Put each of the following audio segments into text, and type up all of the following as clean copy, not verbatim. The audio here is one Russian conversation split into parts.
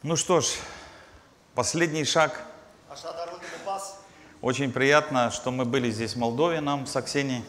Ну что ж, последний шаг. Очень приятно, что мы были здесь в Молдове, нам с Аксенией.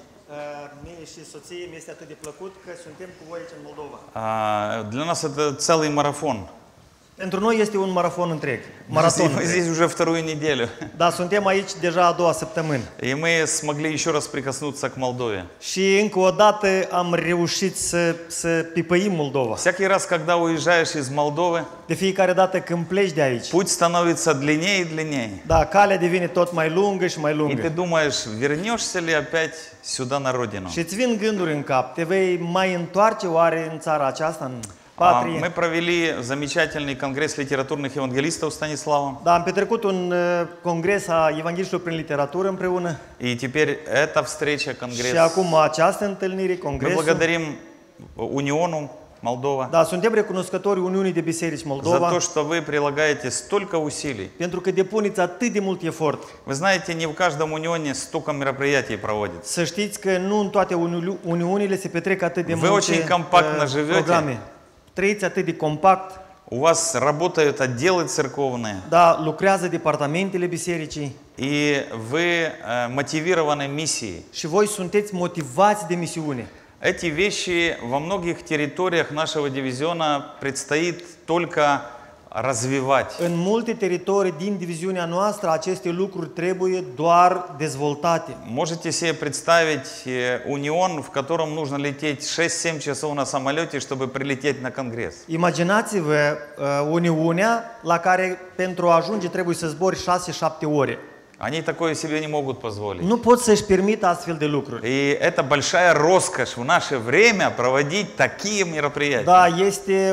Для нас это целый марафон. Pentru noi este un maraton întreg. Мы здесь уже вторую неделю. Da, suntem aici deja a doua săptămână. И мы смогли еще раз прикоснуться к Молдове. Și încă o dată am reușit să pipăim Moldova. Всякий раз, когда уезжаешь из Молдовы, de fiecare dată când pleci de aici, путь становится длиннее и длиннее. Da, calea devine tot mai lungă și mai lungă. И ты думаешь, вернешься ли опять сюда на родину? Și îți vin gânduri în cap, te vei mai întoarce oare în țara aceasta, în patrie? Мы провели замечательный конгресс литературных евангелистов Станиславом. Da, am petrecut un congres a evangheliștilor prin literatură împreună. И теперь эта встреча, конгресс. Și acum această întâlnire, Мы congresul. благодарим Униону Молдова. Da, suntem recunoscători Uniunii de Biserici Moldova. За то, что вы прилагаете столько усилий. Pentru că depuneți atât de mult efort. Вы знаете, не в каждом унионе столько мероприятий проводится. Să știți că nu în toate uniunile se petrec atât de Вы очень multe компактно живете. programe. Trăiți atât de compact. У вас работают отделы церковные. Da, lucrează departamentele bisericii. И вы мотивированы миссией. Și voi sunteți motivați de misiune. Эти вещи во многих территориях нашего дивизиона предстоит только развивать. În multe teritorii din diviziunea noastră aceste lucruri trebuie doar dezvoltate. Можете себе представить унион, в котором нужно лететь 6-7 часов на самолете, чтобы прилететь на конгресс? Imaginați-vă uniunea la care pentru a ajunge trebuie să zbori 6-7 ore. Они такое себе не могут позволить. Nu pot să-și permită astfel de lucruri. И это большая роскошь в наше время проводить такие мероприятия. Da, este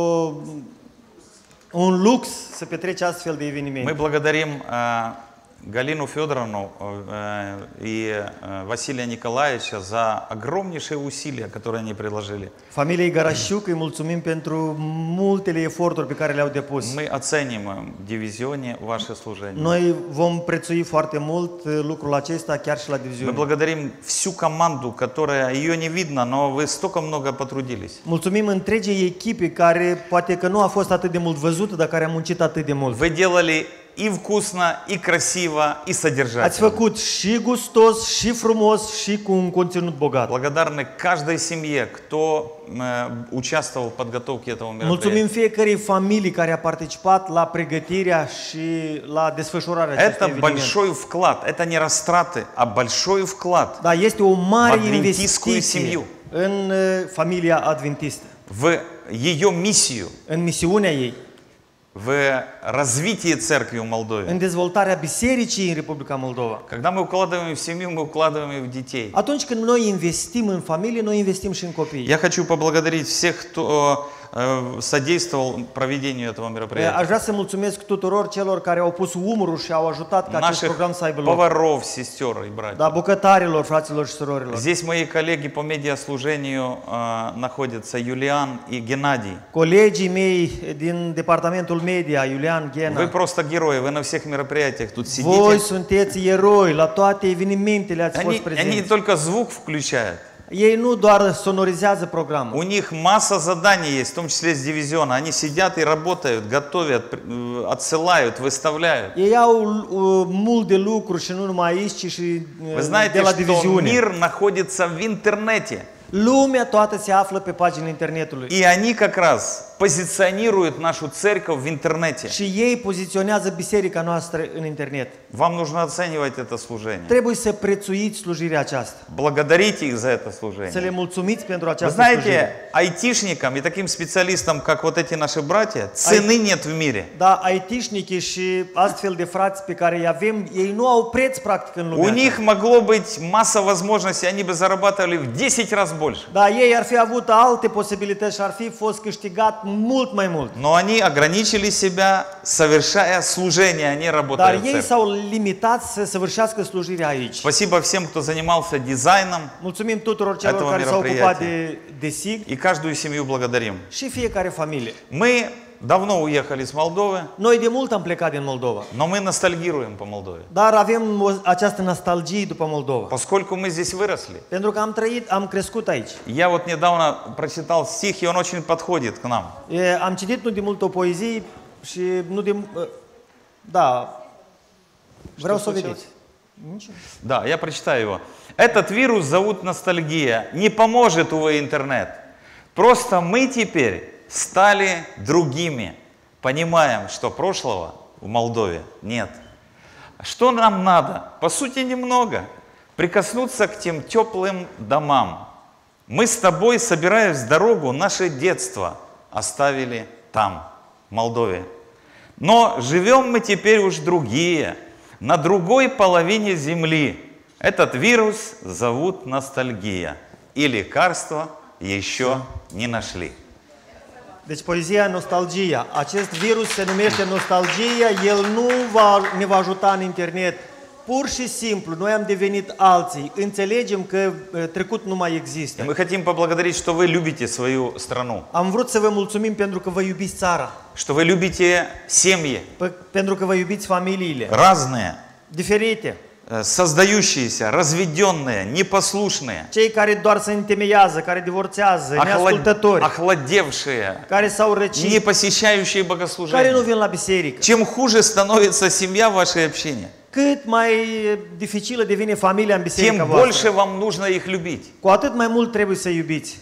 un lux să petreci astfel de evenimente. Мы благодарим Галину Федоровну и Василия Николаевича за огромнейшие усилия, которые они приложили. Familiei Garașiuc îi mulțumim pentru multele eforturi pe care le-au depus. Мы оценим в дивизионе ваше служение. Noi vom prețui foarte mult lucrul acesta chiar și la Мы diviziune. благодарим всю команду, которая, ее не видно, но вы столько много потрудились. Mulțumim întregii echipe care poate că nu a fost atât de mult văzută, dar care a muncit atât de mult. Вы делали и вкусно, и красиво, и Ați содержательно. făcut și gustos, și frumos, și cu un conținut bogat. Благодарны каждой семье, кто участвовал в подготовке этого Mulțumim мероприятия. fiecărei familii care a participat la pregătirea și la desfășurarea acestui Это eveniment. большой вклад, это не растраты, а большой вклад Da, este o mare adventistkую investiție семью. în familia adventistă, в ее миссию, în misiunea ei, в развитие церкви в Молдове. în dezvoltarea bisericii în Republica Moldova. Когда мы укладываем в семью, мы укладываем и в детей. Atunci când noi investim în familie, noi investim și în copii. Я хочу поблагодарить всех, кто содействовал проведению этого мероприятия. Aș vrea să mulțumesc tuturor celor care au pus umărul și au ajutat ca acest Наших program să aibă loc. поваров, сестер и братьев. Da, bucătarilor, fraților și surorilor. Здесь мои коллеги по медиаслужению находятся, Юлиан и Геннадий. Colegii mei din departamentul media, Iulian, Вы Ghena, просто герои, вы на всех мероприятиях тут voi сидите. sunteți eroi, la toate evenimentele ați fost Они prezenți. только звук включают. Ei nu doar sonorizează programul. У них масса заданий есть, в том числе с дивизиона. Они сидят и работают, готовят, отсылают, выставляют. Ei au mult de lucru și nu numai aici, ci și Вы de знаете, la что diviziune. мир находится в интернете. Lumea toată se află pe paginile internetului. И они как раз позиционируют нашу церковь в интернете. Și ei poziționează biserica noastră în internet. Вам нужно оценивать это служение. Trebuie să prețuiți slujirea aceasta. Благодарите их за это Să le служение. mulțumiți pentru Вы această знаете, slujire. айтишникам и таким специалистам, как вот эти наши братья, цены нет в мире. Da, IT-șnici și astfel de frați pe care îi avem, ei nu au preț practic în У lumea них asta. могло быть масса возможностей, они бы зарабатывали в 10 раз больше. Da, ei ar fi avut alte posibilități și ar fi fost câștigat mult mai mult. Но они ограничили себя, совершая служение, они Dar работают в ei церкви. s-au limitat să săvârșească slujirea aici. Спасибо всем, кто занимался дизайном, Mulțumim tuturor celor этого care s-au ocupat мероприятия. de SIG И каждую семью благодарим. și fiecare familie. Мы давно уехали с Молдовы, Noi de mult am plecat din Moldova, но мы ностальгируем по Молдове. dar avem această nostalgie după Moldova. Поскольку мы здесь выросли. Pentru că am crescut aici. Я вот недавно прочитал стих, и он очень подходит к нам. Am citit nu de mult o poezie Și nu din... Da, vreau să o случилось? vedeți. Да, я прочитаю его. Этот вирус зовут ностальгия. Не поможет, увы, интернет. Просто мы теперь стали другими. Понимаем, что прошлого в Молдове нет. Что нам надо? По сути, немного. Прикоснуться к тем теплым домам. Мы с тобой, собираясь в дорогу, наше детство оставили там, в Молдове. Но живем мы теперь уж другие, на другой половине земли. Этот вирус зовут ностальгия. И лекарства еще не нашли. Deci poezia Nostalgia. Acest virus se numește nostalgia, el nu ne va ajuta în internet. Pur și simplu, noi am devenit alții. Înțelegem că trecut nu mai И există. мы хотим поблагодарить, что вы любите свою страну, Am vrut să vă mulțumim pentru că vă iubiți țara, что вы любите семьи, pentru că vă iubiți familiile, разные, diferite. создающиеся, разведенные, непослушные, Cei care doar se întemeiază, care divorțează, neascultători, охладевшие, care s-au răcit, не посещающие care nu богослужение. vin la biserică. Чем хуже становится семья в вашей общине, Cât mai dificilă devine familia în biserica тем voastră, больше вам нужно их любить. cu atât mai mult trebuie să iubiți.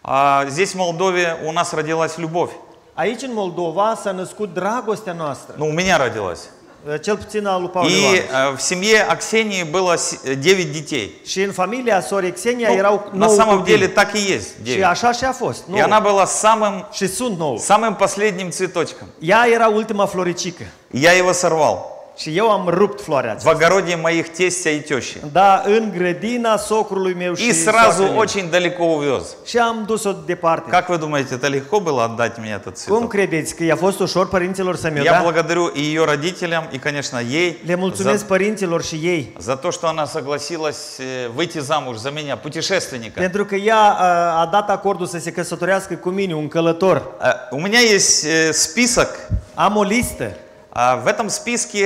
А здесь, в Молдове, у нас родилась любовь. Aici în Moldova s-a născut dragostea noastră, Ну, у меня родилась. cel puțin a lui Paul И Ioan. в семье Аксении было 9 детей. Și în familia sorei Xenia Ну, erau на 9 самом деле copii. так и есть, Și 9. așa și a fost. И она была самым, Și sunt 9. самым последним цветочком. Ea era ultima floricică. Я его сорвал Și eu am rupt floarea в aceasta. огороде моих тестя и тещи. Da, în grădina socrului meu И și сразу soacrei mele. очень далеко увез. Și am dus-o departe. Как вы думаете, это легко было отдать мне этот Cum цветок? credeți că i-a fost ușor părinților să mi-o Я dea? благодарю и ее родителям, и, конечно, ей Le mulțumesc părinților și ei. за то, что она согласилась выйти замуж за меня, путешественника. Pentru că ea a dat acordul să se căsătorească cu mine, un călător. У меня есть список. Am o listă. В этом списке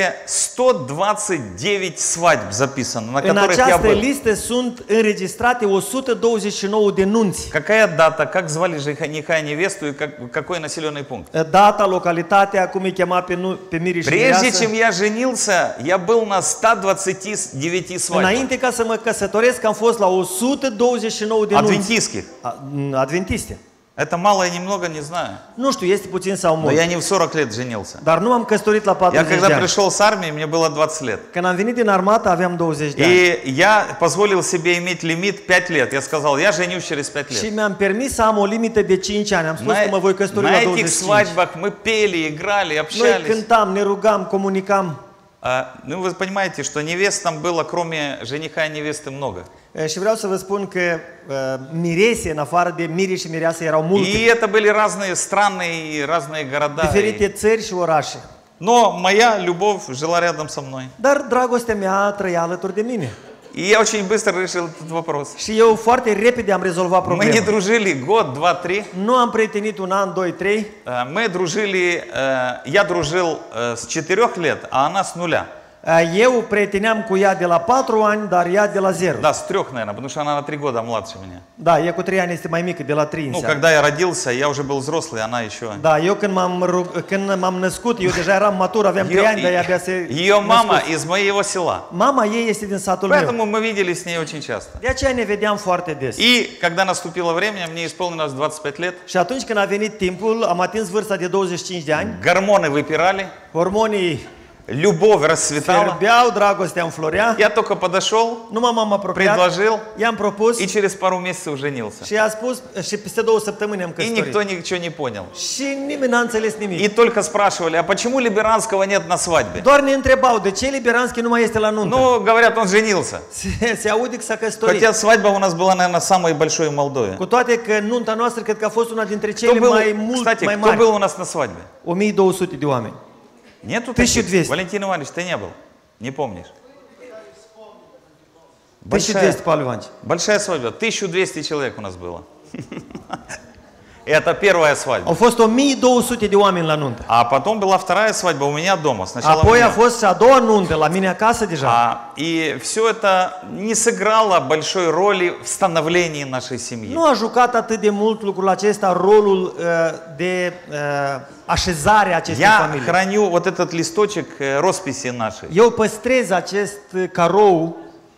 129 свадьб записано, на În которых я această был. listă sunt înregistrate 129 de nunți. Какая дата, как звали жениха и невесту и какой населенный пункт. Data, localitatea, cum îi chema pe Miri și Прежде Mireasă. чем я женился, я был на 129 свадьбах. Înainte ca să mă căsătoresc, am fost la 129 de nunți. Адвентистских. Adventiste. Это мало и немного, не знаю. Nu știu, este puțin sau Но mult. я не в 40 лет женился. Dar nu am căsătorit la Я 40 когда de ani. пришел с армии, мне было 20 лет. Când am venit din armată, aveam 20 de ani. И я позволил себе иметь лимит 5 лет. Я сказал, я женюсь через 5 Și лет. mi-am permis să am o limită de 5 ani. Am spus că mă voi căsători На la этих 25. свадьбах мы pели, играли, Noi общались. cântam, ne rugam, comunicam. Ну, вы понимаете, что невест там было, кроме жениха и невесты, много. Și vreau să vă spun că mirese, în afară de Miri și Mireasă, erau multe. И это были разные страны и разные города. Diferite țări și orașe. Но моя любовь жила рядом со мной. Dar dragostea mea trăia alături de mine. И я очень bыстро решил этот вопрос. Și eu foarte repede am rezolvat Мы не problema. дружили год, два, три. Nu am prietenit un an, 2, 3. Мы дружили, я дружил с 4 лет, а она с 0. Eu prieteneam cu ea de la 4 ani, dar ea de la 0. Да, с 3, наверное, потому что она на 3 года младше меня. Da, ea cu 3 ani este mai mică, de la 3 Ну, înseamnă. когда я родился, я уже был взрослый, она еще... Da, eu când m-am născut, eu deja eram matur, aveam 3 ani, dar ea abia se Ее мама născut. из моего села. Mama ei este din satul meu. Поэтому мы виделись с ней очень часто. De aceea ne vedeam foarte des. И когда наступило время, мне исполнилось 25 лет, Și atunci când a venit timpul, am atins vârsta de 25 de ani, гормоны выпирали, hormonii любовь расцветала. fierbeau, dragostea înflorea. Я только подошел, Numai m-am apropiat, предложил i-am propus и через пару месяцев женился. și a spus, și peste 2 săptămâni am И căsătorit. никто ничего не понял. Și nimeni n-a înțeles И nimic. только спрашивали, а почему Либеранского нет на свадьбе? Doar ne întrebau, de ce Liberanski nu mai este la nuntă? Ну, говорят, он женился. Se aude că s-a căsătorit. Хотя свадьба у нас была, наверное, самой большой в Молдове. Cu toate că nunta noastră cred că a fost una dintre Кто cele был, mai mult, кстати, mai кто mari. был у нас на свадьбе? 1200 de oameni. Нету 1200. таких? Валентин Иванович, ты не был? Не помнишь? 1200, Paul Ivанович. Большая свадьба. 1200 человек у нас было. И это первая свадьба. Au fost 1200 de oameni la nuntă. А потом была вторая свадьба у меня дома. Сначала у Apoi a меня. fost și a doua nuntă la mine acasă deja. И все это не сыграло большой роли в становлении нашей семьи. Nu a jucat atât de mult lucrul acesta rolul de așezare a acestei Я familii. храню вот этот листочек росписи нашей. Eu păstrez acest carou,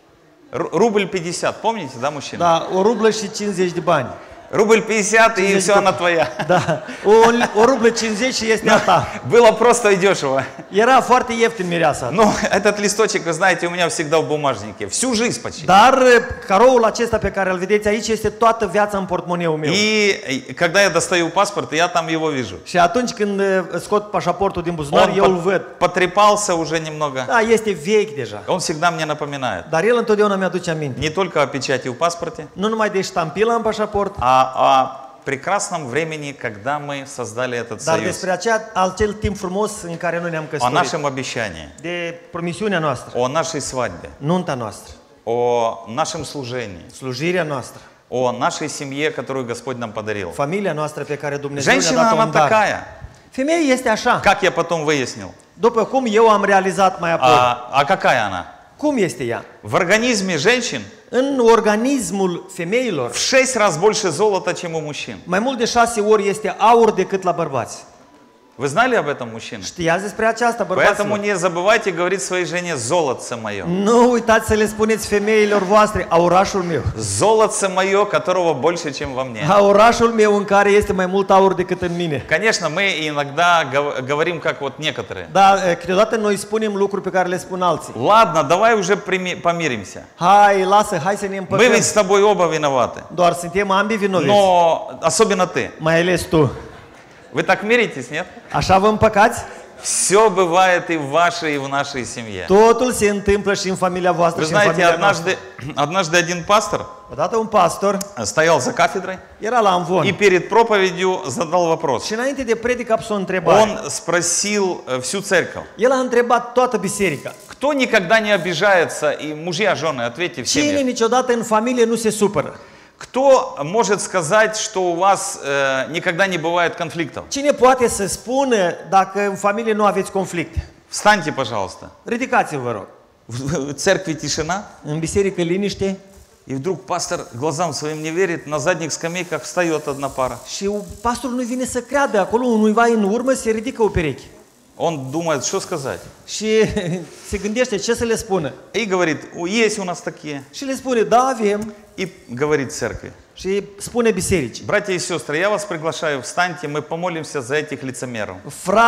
Рубль 50, помните, да, мужчина? da, o rublă și 50 de bani. Рубль 50 и все, она твоя. Da, o rublă 50 și este a ta. Было просто и дешево. Era foarte ieftin mireasa. Но этот листочек, вы знаете, у меня всегда в бумажнике. Всю жизнь почти. Dar caroul acesta pe care îl vedeți aici este toată viața în portmoneul meu. И когда я достаю паспорт, я там его вижу. Și atunci când scot pașaportul din buzunar, Он eu îl văd. потрепался уже немного. Da, este vechi deja. Он всегда мне напоминает. Dar el întotdeauna mi-aduce aminte. Не только о pечати в паспорте, Nu numai de ștampila în pașaport, а о прекрасном времени, когда мы создали этот dar союз. despre acel timp frumos în care noi ne-am О căsătorit. нашем обещании, De promisiunea noastră, о нашей свадьбе, nunta noastră, о нашем служении, slujirea noastră, о нашей семье, которую Господь нам подарил. familia noastră pe care Dumnezeu ne-a Женщина, dat-o она în dar. такая, Femeia este așa. как я потом выяснил. După cum eu am realizat mai apoi. А какая она? Cum este ea? В организме женщин În organismul femeilor, в 6 раз больше золота, чем у мужчин. mai mult de 6 ori este aur decât la bărbați. Вы знали об этом, мужчины? Știați despre aceasta, Поэтому bărbaților? не забывайте говорить своей жене «золотце мое». Nu uitați să le spuneți femeilor voastre, aurașul meu. Золотце мое, которого больше, чем во мне. Aurașul meu în care este mai mult aur decât în mine. Конечно, мы иногда говорим, как вот некоторые. Dar câteodată noi spunem lucruri pe care le spun alții. Ладно, давай уже помиримся. Hai, lasă, hai să ne Мы împăcăm. ведь с тобой оба виноваты. Doar suntem ambii vinoviți. Но особенно ты. Mai ales tu. Вы так миритесь, нет? Așa vă împăcați? Все бывает и в вашей, и в нашей семье. Totul se întâmplă și în familia voastră Вы și în знаете, familia noastră. однажды один пастор Odată un pastor стоял за кафедрой era la amvon и перед проповедью задал вопрос. și înainte de predică a pus o întrebare. Он спросил всю церковь. El a întrebat toată biserica. Кто никогда не обижается, и мужья, жены, ответьте в Cine семье. niciodată în familie nu se supără? Кто может сказать, что у вас никогда не бывает конфликтов? Cine poate să spună dacă în familie nu aveți conflicte? Встаньте, пожалуйста. Ridicați-vă, vă rog. В церкви тишина, În biserică liniște и вдруг пастор глазам своим не верит, на задних скамейках встает одна пара. și pastorul nu vine să creadă. Acolo unuiva în urmă se ridică o pereche. Он думает, что сказать. Și se gândește ce să le spună. И говорит, есть у нас такие. Și le spune, da, avem. И говорит церкви. Și spune bisericii. Братья и сестры, я вас приглашаю, встаньте, мы помолимся за этих лицемеров.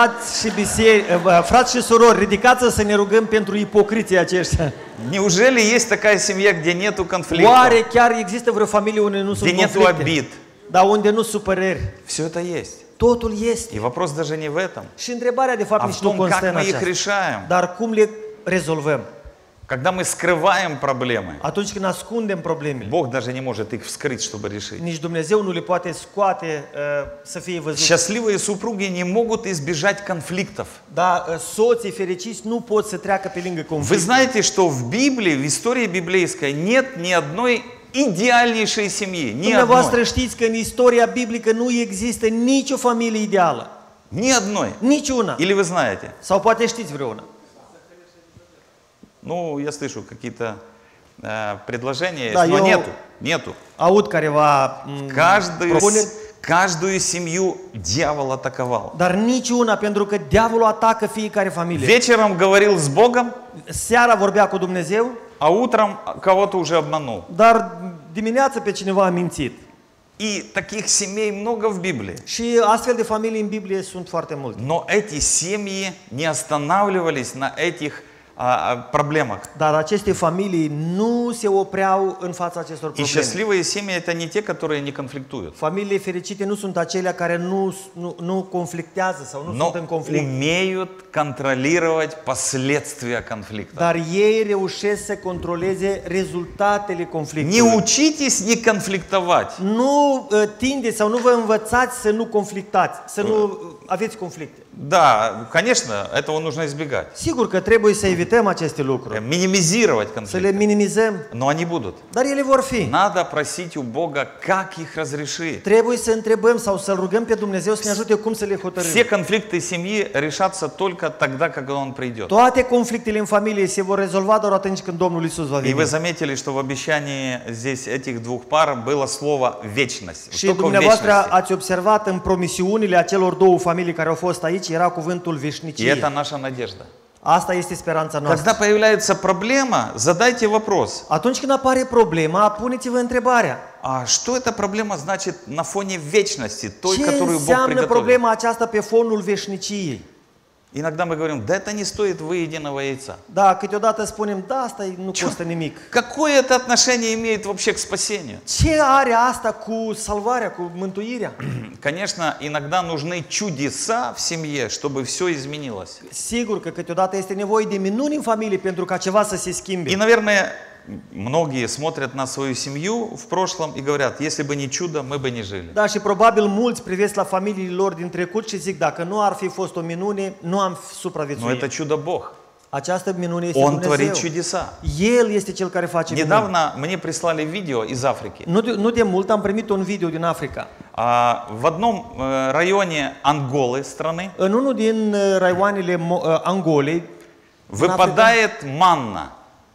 Frați și surori, ridicați să ne rugăm pentru ipocriții aceștia. Неужели есть такая семья, где нету конфликта, Oare chiar există vreo familie unde nu где sunt нету conflicte? обид? Dar unde nu supărări? Все это есть. Totul este. И вопрос даже не в этом, Și întrebarea de fapt а в nici nu том, constă как în мы их aceasta. решаем. Dar cum le rezolvăm? Когда мы скрываем проблемы, Atunci când ascundem problemele, Бог даже не может их вскрыть, чтобы решить. nici Dumnezeu nu le poate scoate să fie văzut. Счастливые супруги не могут избежать конфликтов. Dar soții fericiți nu pot să treacă pe lângă Вы conflict. знаете, что в Библии, в истории библейской нет ни одной идеальнейшей семьи, ни Dumneavoastră одной, știți că în istoria biblică nu există nicio familie ideală. ни одной. Niciuna. Или вы знаете? Sau poate știți vreuna. Ну, я слышу какие-то предложения, Да, есть, но я- нету. Aud careva propuneri, Каждую семью дьявол атаковал. dar niciuna, pentru că diavolul atacă fiecare familie. Вечером говорил с Богом, Seara vorbea cu Dumnezeu, а утром кого-то уже обманул. dar dimineața pe cineva a mințit. И таких семей много в Библии. Și astfel de familii în Biblie sunt foarte multe. Но эти семьи не останавливались на этих проблемах. Dar aceste familii nu se opreau în fața acestor И probleme. счастливые семьи это не те, которые не конфликтуют, Familiile fericite nu sunt acelea care nu conflictează sau nu но sunt în conflict. умеют контролировать последствия конфликта. Dar ei reușesc să controleze rezultatele Не conflictului. учитесь не конфликтовать. Nu tindeți sau nu vă învățați să nu conflictați, să nu aveți conflicte. Да, конечно, этого нужно избегать. Sigur că trebuie să evităm aceste lucruri, Минимизировать să le конфликты. minimizăm, Но они будут. dar ele vor fi. Надо просить у Бога, как их разрешить. Trebuie să întrebăm sau să rugăm pe Dumnezeu să ne ajute cum să le hotărâm. Все конфликты семьи решатся только тогда, когда Он придет. Toate conflictele în familie se vor rezolva doar atunci când Domnul Iisus va И вы veni. заметили, что в обещании здесь этих двух пар было слово «вечность». Și Только в dumneavoastră вечности. ați observat în promisiunile acelor două familii care au fost aici, era cuvântul И veșnicie. это наша надежда. Asta este speranța Когда noastră. появляется проблема, задайте вопрос. Atunci când apare problema, puneți-vă întrebarea. А что эта проблема значит на фоне вечности, той, Ce которую Бог înseamnă приготовил? problema aceasta pe fonul veșniciei? Иногда мы говорим, да это не стоит выеденного яйца. Da, câteodată spunem, da, asta nu costă nimic. Какое это отношение имеет вообще к спасению? Ce are asta cu salvarea, cu mântuirea? Конечно, иногда нужны чудеса в семье, чтобы все изменилось. Sigur că câteodată este nevoie de minuni în familie pentru ca ceva să se schimbe. И, наверное, многие смотрят на свою семью в прошлом и говорят, если бы не чудо, мы бы не жили. Da, și probabil mulți privesc la familiile lor din trecut și zic, dacă nu ar fi fost o minune, nu am Но supraviețuit. это чудо Бог. Această minune este Он творит Dumnezeu. чудеса. El este Cel care face minuni. Недавно мне прислали видео из Африки. Nu de mult am primit un video din Africa. В одном районе Анголы страны În unul din raioanele Angolei, выпадает манна.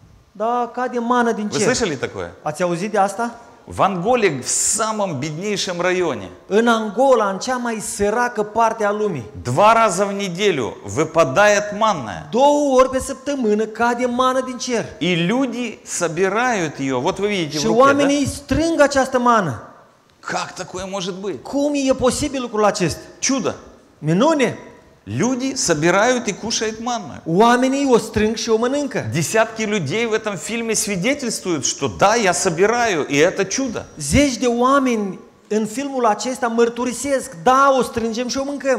da, cade mană din Вы cer. слышали такое? Ați auzit de asta? В Анголе, в самом беднейшем районе, În Angola, în cea mai săracă parte a lumii, 2 раза в неделю выпадает манная. 2 ori pe săptămână cade mană din cer. И люди собирают ее. Вот вы видите в Și руке, да? oamenii strâng această mană. Как такое может быть? Cum e posibil lucrul acesta? Чудо. Minune! Люди собирают и кушают манную. Oamenii o strâng și o mănâncă. Десятки людей в этом фильме свидетельствуют, что да, я собираю, и это чудо. Zeci de oameni în filmul acesta mărturisesc, da, o strângem și o mâncăm.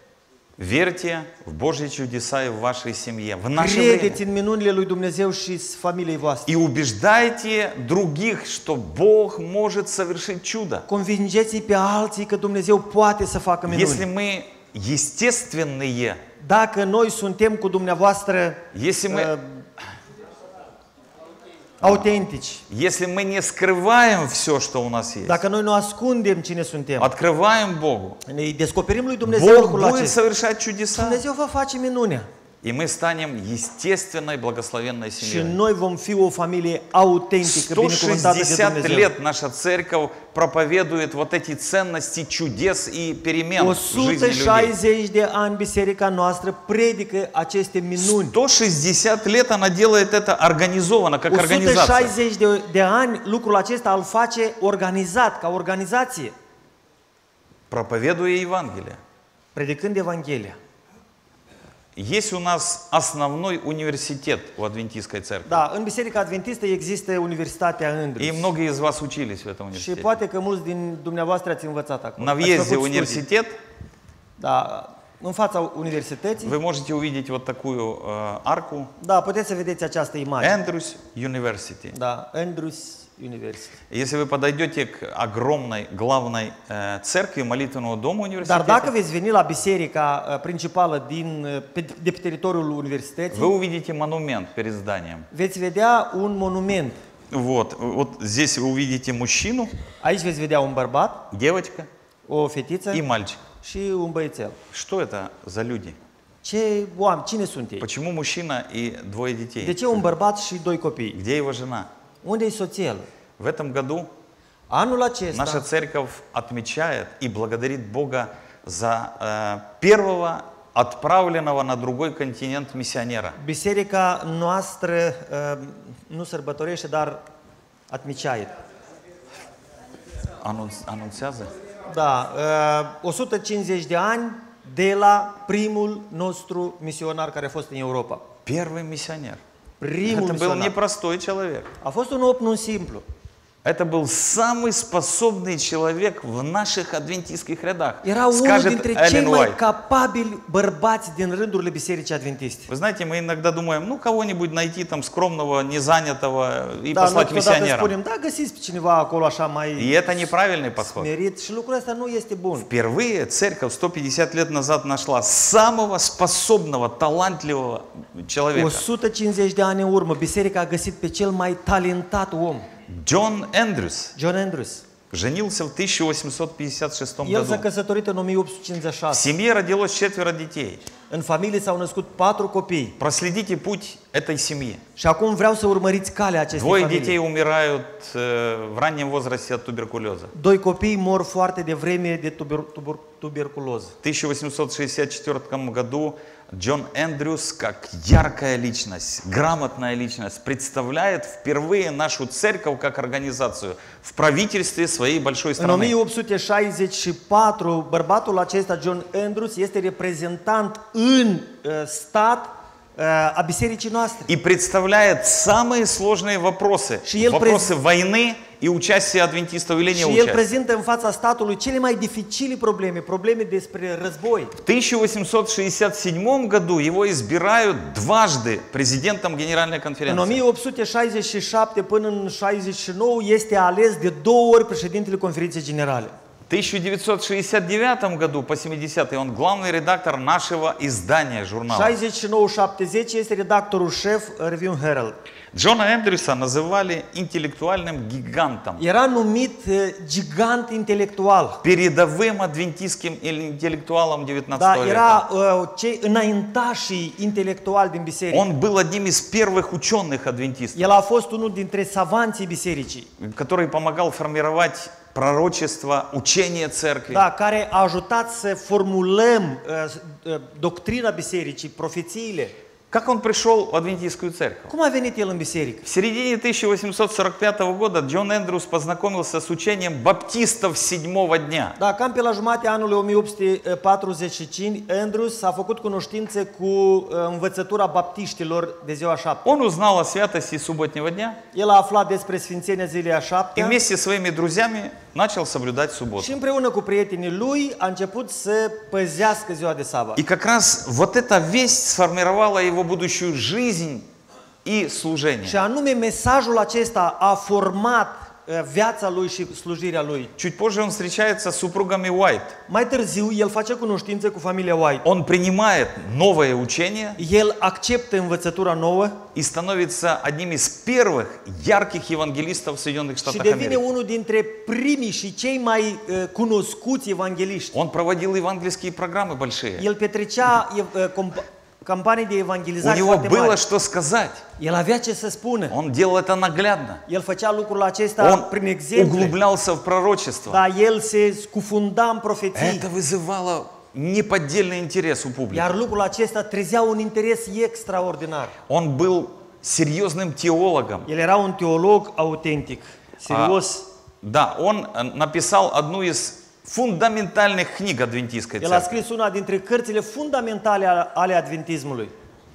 Верьте в Божьи чудеса и в вашей семье, в наше время. Credeți în minunile lui Dumnezeu și familiei voastre. И убеждайте других, что Бог может совершить чудо. Convingeți-i pe alții că Dumnezeu poate să facă Если minuni. мы естественные, Dacă noi suntem cu dumneavoastră если мы, autentici, если мы не скрываем все, что у нас есть, dacă noi nu ascundem cine suntem, открываем Богу, ne descoperim lui Dumnezeu Бог lucrul будет acesta, совершать чудеса, Dumnezeu va face minunea. и мы станем естественной, благословенной Și семьей. noi vom fi o familie autentică, binecuvântată de 160 Dumnezeu. лет наша церковь проповедует вот эти ценности чудес и перемен в жизни людей. 160 de ani biserica noastră predică aceste minuni. 160 лет она делает это организованно, как организация. 160 de ani lucrul acesta îl face organizat, ca organizație, Проповедуя Евангелие. predicând Evanghelia. Есть у нас основной университет у адвентистской церкви. Da, în Biserica Adventistă există Universitatea И Andrews. многие из вас учились в этом Și университете. poate că mulți din dumneavoastră ați învățat acolo. На Ați въезде в făcut studii. университет Da, în fața universității. вы можете увидеть вот такую арку Da, puteți să vedeți această imagine. Andrews University. Da, Andrews University. Если вы подойдете к огромной главной церкви, молитвенного дома Dar dacă университета, veți veni la biserica principală de pe teritoriul вы universității, увидите монумент перед зданием. veți vedea un monument. Вот здесь вы увидите мужчину, Aici veți vedea un bărbat, девочка o fetiță и мальчик. și un băiețel. Что это за люди? Ce oameni, cine sunt ei? Почему мужчина и двое De детей? ce un bărbat și 2 copii? Где его жена? Unde e soția lui? В этом году Anul наша acesta, церковь отмечает и благодарит Бога за первого отправленного на другой континент миссионера. biserica noastră nu sărbătorește, dar atmiceait. Анунциазы? Da, 150 de ani de la primul nostru misionar care a fost în Europa. Первый миссионер. Primul Это был misionar. непростой человек. A fost un om nu simplu. Это был самый способный человек в наших адвентистских рядах, Era unul скажет dintre cei Эллен mai Уайт. capabili bărbați din rândurile Bisericii Adventiste. Вы знаете, мы иногда думаем, ну кого-нибудь найти там скромного, незанятого и Dar noi послать câteodată миссионерам. spunem, da, găsiți pe cineva acolo așa mai И это неправильный подход. smerit și lucrul ăsta nu este bun. Впервые церковь 150 лет назад нашла самого способного, талантливого человека. 150 de ani în urmă, biserica a găsit pe cel mai talentat om, Джон Эндрюс John Andrews. женился в 1856 El s-a году. căsătorit în В 1856. семье родилось 4 детей. În familie s-au născut 4 copii. Проследите путь этой семьи. Și acum vreau să urmăriți calea acestei Двое familii. детей умирают в раннем возрасте от туберкулеза. 2 copii mor foarte devreme de tuberculoză. В 1864 году Джон Эндрюс, как яркая личность, грамотная личность, представляет впервые нашу церковь как организацию в правительстве своей большой În страны. 1864, bărbatul acesta, John Andrews, este reprezentant în stat a bisericii noastre. И представляет самые сложные вопросы. Și el Вопросы войны и участия адвентистов или Și el неучастия. prezintă în fața statului cele mai dificile probleme, probleme despre război. В 1867 году его избирают дважды президентом Генеральной În конференции. 1867 până în 69 este ales de 2 ori președintele Conferinței Generale. В 1969 году, по 70-е, он главный редактор нашего издания журнала. 69-70 este redactorul șef Review Herald. Джона Эндрюса называли интеллектуальным гигантом, Era numit gigant intelectual. передовым адвентистским интеллектуалом 19 Da, века. era cei înaintașii intelectuali din biserică. Он был одним из первых ученых адвентистов, El a fost unul dintre savanții bisericii, который помогал формировать пророчество, учение церкви. da, care a ajutat să formulăm doctrina bisericii, profețiile. Как он пришел в адвентистскую церковь? Cum a venit el în biserică? В середине 1845 года Джон Эндрюс познакомился с учением баптистов седьмого дня. Da, cam pe la jumatea anului 1845, Andrews a făcut cunoștințe cu învățătura baptiștilor de ziua 7. Он узнал о святости субботнего дня El a aflat despre sfințenia zilei a и 7-a вместе с своими друзьями начал соблюдать субботу. și împreună cu prietenii lui a început să păzească ziua de sabat. И как раз вот эта весть сформировала его будущую жизнь и служение. Și anume mesajul acesta a format viața lui și slujirea lui. Чуть позже он встречается с супругами Уайт. Mai târziu, el face cunoștințe cu familia White. Он принимает новое учение El acceptă învățătura nouă и становится одним из первых ярких евангелистов в Соединенных și Штатах devine Америки. unul dintre primii și cei mai cunoscuți evangeliști. Он проводил евангельские программы большие. El petrecea campanii de У evangelizare него foarte было mari. что сказать. El avea ce să spună. Он делал это наглядно. El făcea lucrul acesta Он prin exemple. углублялся в пророчество. Dar el se scufunda în profeții. Это вызывало неподдельный интерес у публики. Iar lucrul acesta trezea un interes extraordinar. Он был серьезным теологом. El era un teolog autentic, serios. Да, он написал одну из фундаментальных книг адвентистской El a церкви. scris una dintre cărțile fundamentale ale adventismului.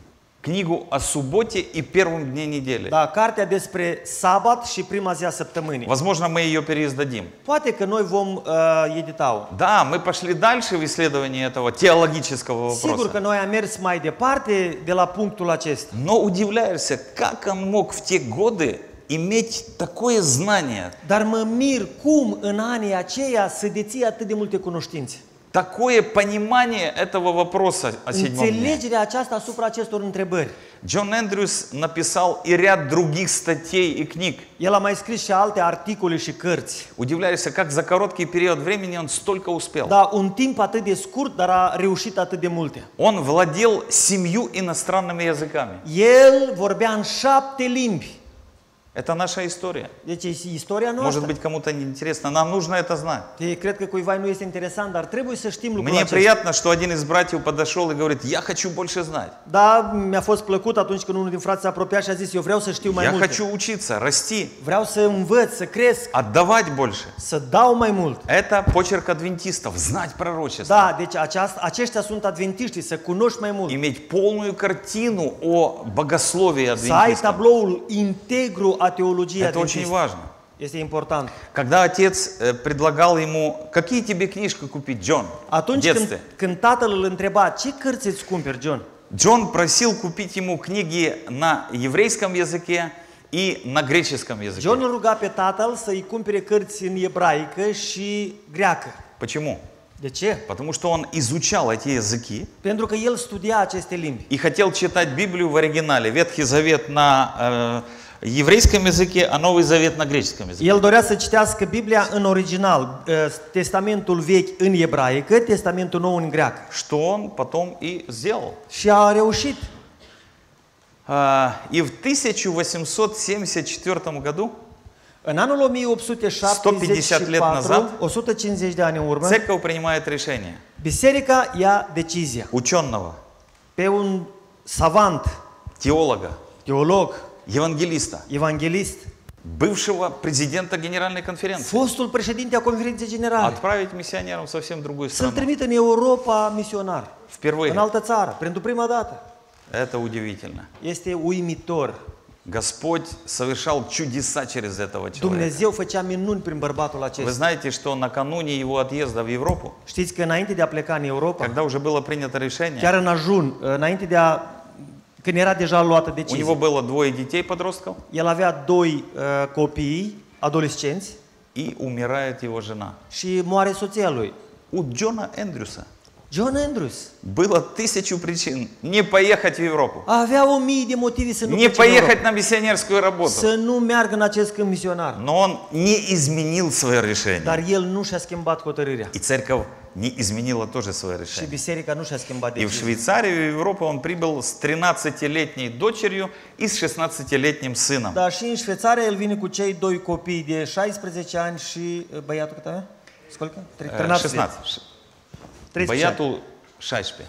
Книгу о субботе и первом дне недели. Da, cartea despre sabat și prima zi a săptămânii. Возможно, мы ее переиздадим. Poate că noi vom edita-o. Да, мы пошли дальше в исследовании этого теологического Sigur că вопроса. noi am mers mai departe de la punctul acesta. Но удивляешься, как он мог в те годы иметь такое знание, Dar mă mir cum în anii aceia să deții atât de multe cunoștințe. такое понимание этого вопроса о седьмом дне. Înțelegerea aceasta asupra acestor întrebări. Джон Эндрюс написал и ряд других статей и книг. El a mai scris și alte articole și cărți. Удивляешься, как за короткий период времени он столько успел. Da, un timp atât de scurt, dar a reușit atât de multe. Он владел 7 иностранными языками. El vorbea în 7 limbi. Это наша история. Deci e istoria Может noastră. быть, кому-то не интересно. Нам нужно это знать. Cred că cuiva nu este interesant, dar trebuie să știm lucrul Мне acesta. приятно, что один из братьев подошел и говорит, я хочу больше знать. Da, mi-a fost plăcut atunci când unul din frații s-a apropiat și a zis, eu vreau să știu mai Я multe. хочу учиться, расти, Vreau să învăț, să cresc, отдавать больше. să dau mai mult. Это почерк адвентистов, знать пророчество. Da, deci aceștia sunt adventiștii, să cunoști mai mult. Иметь полную картину о богословии Să ai адвентистов. tabloul integru a teologiei Это очень adventiste. важно. Este important. Когда отец предлагал ему, какие тебе книжки купить, Джон, в Atunci детстве, când tatăl îl întreba, ce cărți îți cumperi, John? Джон просил купить ему книги на еврейском языке и на греческом языке. John îl ruga pe tatăl să-i cumpere cărți în ebraică și greacă. Почему? De ce? Потому что он изучал эти языки Pentru că el studia aceste limbi. и хотел читать Библию в оригинале. Ветхий Завет на еврейском языке, а Новый Завет на греческом языке. El dorea să citească Biblia în original, Testamentul vechi în ebraică, Testamentul nou în greacă. Что он потом и сделал. Și a reușit. И в 1874 году În anul 1874, 150 de ani în urmă, церковь принимает решение biserica ia decizia ученого, pe un savant, теолога, teolog, евангелиста, evanghelist, бывшего президента Генеральной конференции, fostul președinte a conferinței generale, отправить миссионерам в совсем другую să-l страну. trimită în Europa misionar, Впервые. în altă țară, pentru prima dată. Это удивительно. Este uimitor. Господь совершал чудеса через этого человека. Dumnezeu făcea minuni prin bărbatul Вы acesta. знаете, что накануне его отъезда в Европу, Știți că înainte de a pleca în Europa, когда уже было принято решение, chiar în ajun, înainte de a, când era deja luată у него decizia, было двое детей подростков, el avea doi copii, adolescenți, и умирает его жена. și moare soția lui. У Джона Эндрюса John Andrews было 1000 причин не поехать в Европу, avea 1000 de motive să nu не plece în Europa, поехать на миссионерскую работу. să nu meargă în acest câmp misionar. Но он не изменил свое решение. Dar el nu și-a schimbat hotărârea. И церковь не изменила тоже свое Și решение. biserica nu și-a schimbat И в decizia. Швейцарию, и в Европу он прибыл с 13-летней дочерью и с 16-летним сыном. Dar și în Șveițaria el vine cu cei doi copii de 16 ani și băiatul cât avea? Scolcă? 13 de ani. 16. 13 ani. Băiatul 16.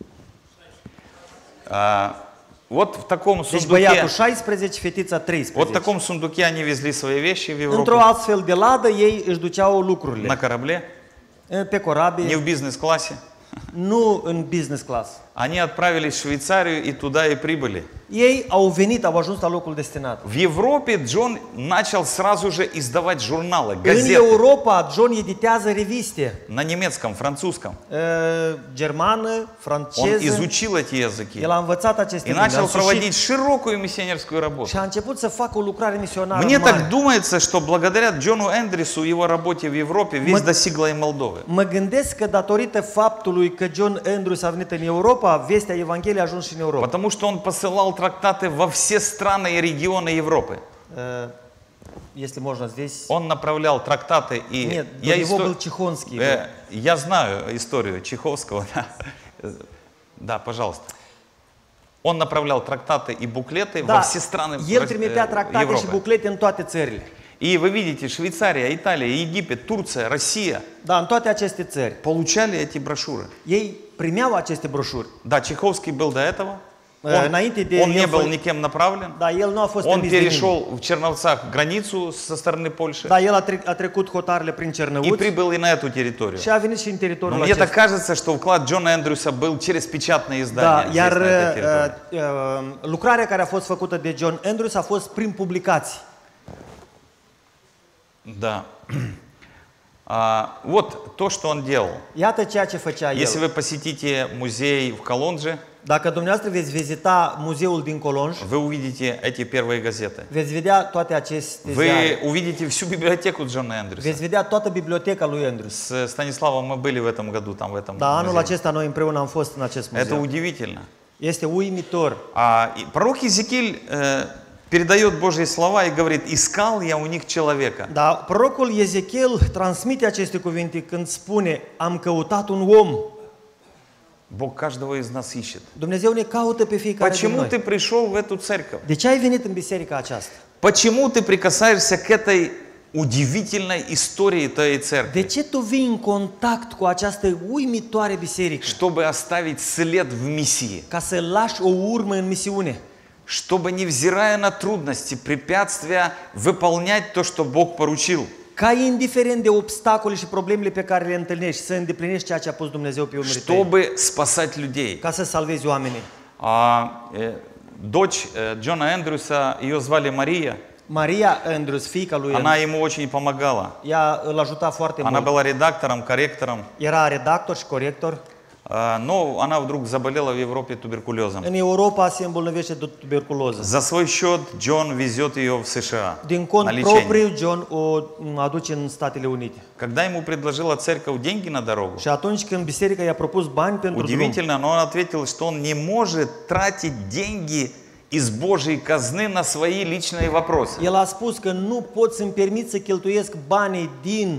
Вот в таком Deci сундуке, băiatul 16, fetița вот в 13. таком сундуке они везли свои вещи в Într-o Европу astfel de ladă ei își duceau на lucrurile. корабле, Pe не corabie, в бизнес-классе. nu în business class. Они отправились в Швейцарию и туда и прибыли. Ei au venit, au ajuns la locul destinat. В Европе Джон начал сразу же издавать журналы, În газеты Europa, John editează reviste. на немецком, французском. Germană, Он franceză. изучил эти языки El a învățat aceste и limbi. начал A însușit проводить широкую миссионерскую работу. și a început să facă o lucrare misionară Мне mare. так думается, что благодаря Джону Эндрюсу и его работе в Европе весть достигла и Молдовы. Mă gândesc că datorită faptului că John Andrews a venit în Europa, vestea Evangheliei a ajuns și în Europa. Потому что он посылал трактаты во все страны и регионы Европы. Если можно здесь... Он направлял трактаты и... Нет, до него был Чехонский. Я знаю историю Чеховского. Да, пожалуйста. Он направлял трактаты и буклеты во Da, все страны el trimitea tractate și Европы. buclete în toate țările. И вы видите, Швейцария, Италия, Египет, Турция, Россия Da, în toate aceste țări. получали эти брошюры. Ei primeau aceste broșuri. Да, Чеховский был до этого. Înainte de Он не el был foi- никем направлен. Da, el nu a fost Он trimis de nimeni. перешел в Черновцах границу со стороны Польши Da, el a trecut hotarele prin и Cernăuți прибыл и на эту территорию. și a venit și în Но teritoriul мне так acesta. кажется, что вклад Джона Эндрюса был через печатные Da, издания здесь, iar на этой территории. lucrarea care a fost făcută de John Andrews a fost prin publicații. Да. Вот то, что он делал. Iată ceea ce făcea Если el. вы посетите музей в Колонже, Dacă dumneavoastră veți vizita muzeul din Colonj, вы увидите эти первые газеты. veți vedea toate aceste Вы ziare. увидите всю библиотеку Джона Эндрюса. Veți vedea toată biblioteca lui Andrews. С Станиславом мы были в этом году, там в этом Da, anul музее. acesta noi împreună am fost în acest Это muzeu. удивительно. Este uimitor. И пророк Иезекииль передает Божьи слова и говорит: «Искал я у них человека». Da, prorocul Ezechiel transmite aceste cuvinte când spune: am căutat un om. Бог каждого из нас ищет. Dumnezeu ne caută pe fiecare din Почему noi. ты пришел в эту церковь? De ce ai venit în biserica aceasta? Почему ты прикасаешься к этой удивительной истории твоей De церкви? ce tu vii în contact cu această uimitoare biserică? Чтобы оставить след в миссии. Ca să lași o urmă în misiune. Чтобы, невзирая на трудности, препятствия, выполнять то, что Бог поручил. Ca indiferent de obstacole și problemele pe care le întâlnești, să îndeplinești ceea ce a pus Dumnezeu pe umerii tăi. Чтобы спасать людей. Ca să salvezi oamenii. Дочь Джона Эндрюса, ее звали Мария. Maria Andrews, fiica lui, Она ему очень помогала. ea îl ajuta foarte Она mult. была редактором, корректором. Era redactor și corector. Но она вдруг заболела в Европе туберкулезом. În Europa se îmbolnăvește de tuberculoză. За свой счет Джон везет ее в США Din на cont лечение. propriu, John o aduce în Statele Unite. Когда ему предложила церковь деньги на дорогу, Și atunci când biserica i-a propus bani pentru drum, удивительно, но он ответил, что он не может тратить деньги из Божьей казны на свои личные вопросы. el a spus că nu pot să-mi permit să cheltuiesc banii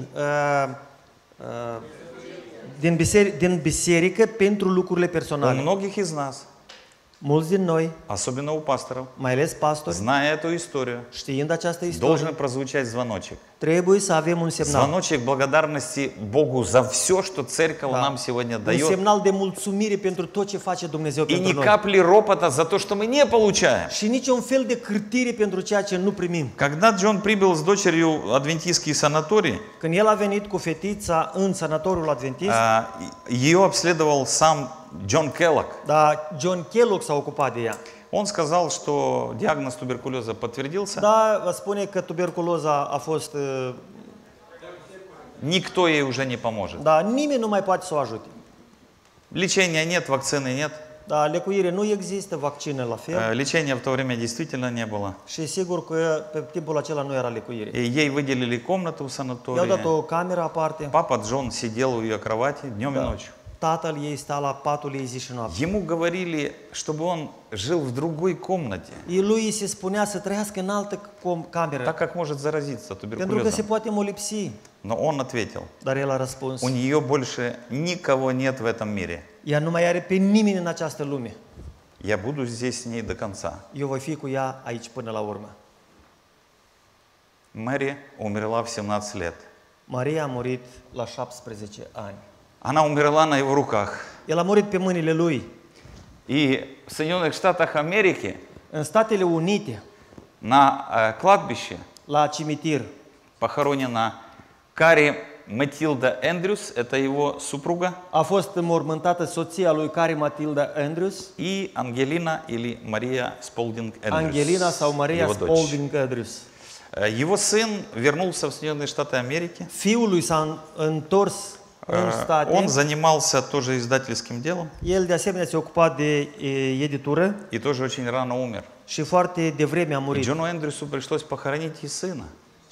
din biserică pentru lucrurile У personale. многих из нас, Mulți din noi, особенно у пасторов, mai ales pastori, зная эту историю, știind această istorie, должен прозвучать звоночек. trebuie să avem un semnal. Звоночек благодарности Богу за все, что церковь нам сегодня Un дает. semnal de mulțumire pentru tot ce face Dumnezeu И pentru ни noi. капли ропота за то, что мы не получаем. Și niciun fel de cârtire pentru ceea ce nu primim. Когда Джон прибыл с дочерью в адвентистский санаторий, Când el a venit cu fetița în sanatoriul adventist, ее обследовал сам Джон Келлок. dar John Kellogg s-a ocupat de ea. Он сказал, что диагноз туберкулеза подтвердился. Da, vă spune că tuberculoza a fost, Никто ей уже не поможет. dar nimeni nu mai poate să o ajute. Lечения нет, вакцины нет. Da, lecuire nu există, vaccine la fel. Lечения в то время действительно не было. Și sigur că pe timpul acela nu era lecuire. И ей выделили комнату в I-au dat санатории. o cameră aparte. Папа Джон сидел у ее кровати днем и ночью. Tatăl ei sta la patul ei zi și noapte. Ему говорили, чтобы он жил в другой комнате, Lui îi se spunea să trăiască în altă cameră, так как может заразиться pentru că se туберкулезом. poate molipsi. Но он ответил, Dar el a răspuns, у нее больше никого нет в этом мире. ea nu mai are pe nimeni în această lume. Я буду здесь с ней до конца. Eu voi fi cu ea aici până la urmă. Мэри умерла в 17 лет. Maria a murit la 17 ani. Она умерла на его руках. El a murit pe mâinile lui. И в Соединенных Штатах Америки În Statele Unite, на кладбище la cimitir, похоронена Кари Матилда Эндрюс, это его супруга, a fost înmormântată soția lui Carrie Matilda Andrews, и Ангелина или Мария Сполдинг Эндрюс, Angelina sau Maria его дочь. Spalding Andrews. Его сын вернулся в Соединенные Штаты Америки. Fiul lui s-a întors în state. Он занимался тоже издательским делом El de asemenea se ocupa de editură и тоже очень рано умер. și foarte devreme a И murit. Джону Эндрюсу пришлось похоронить и сына.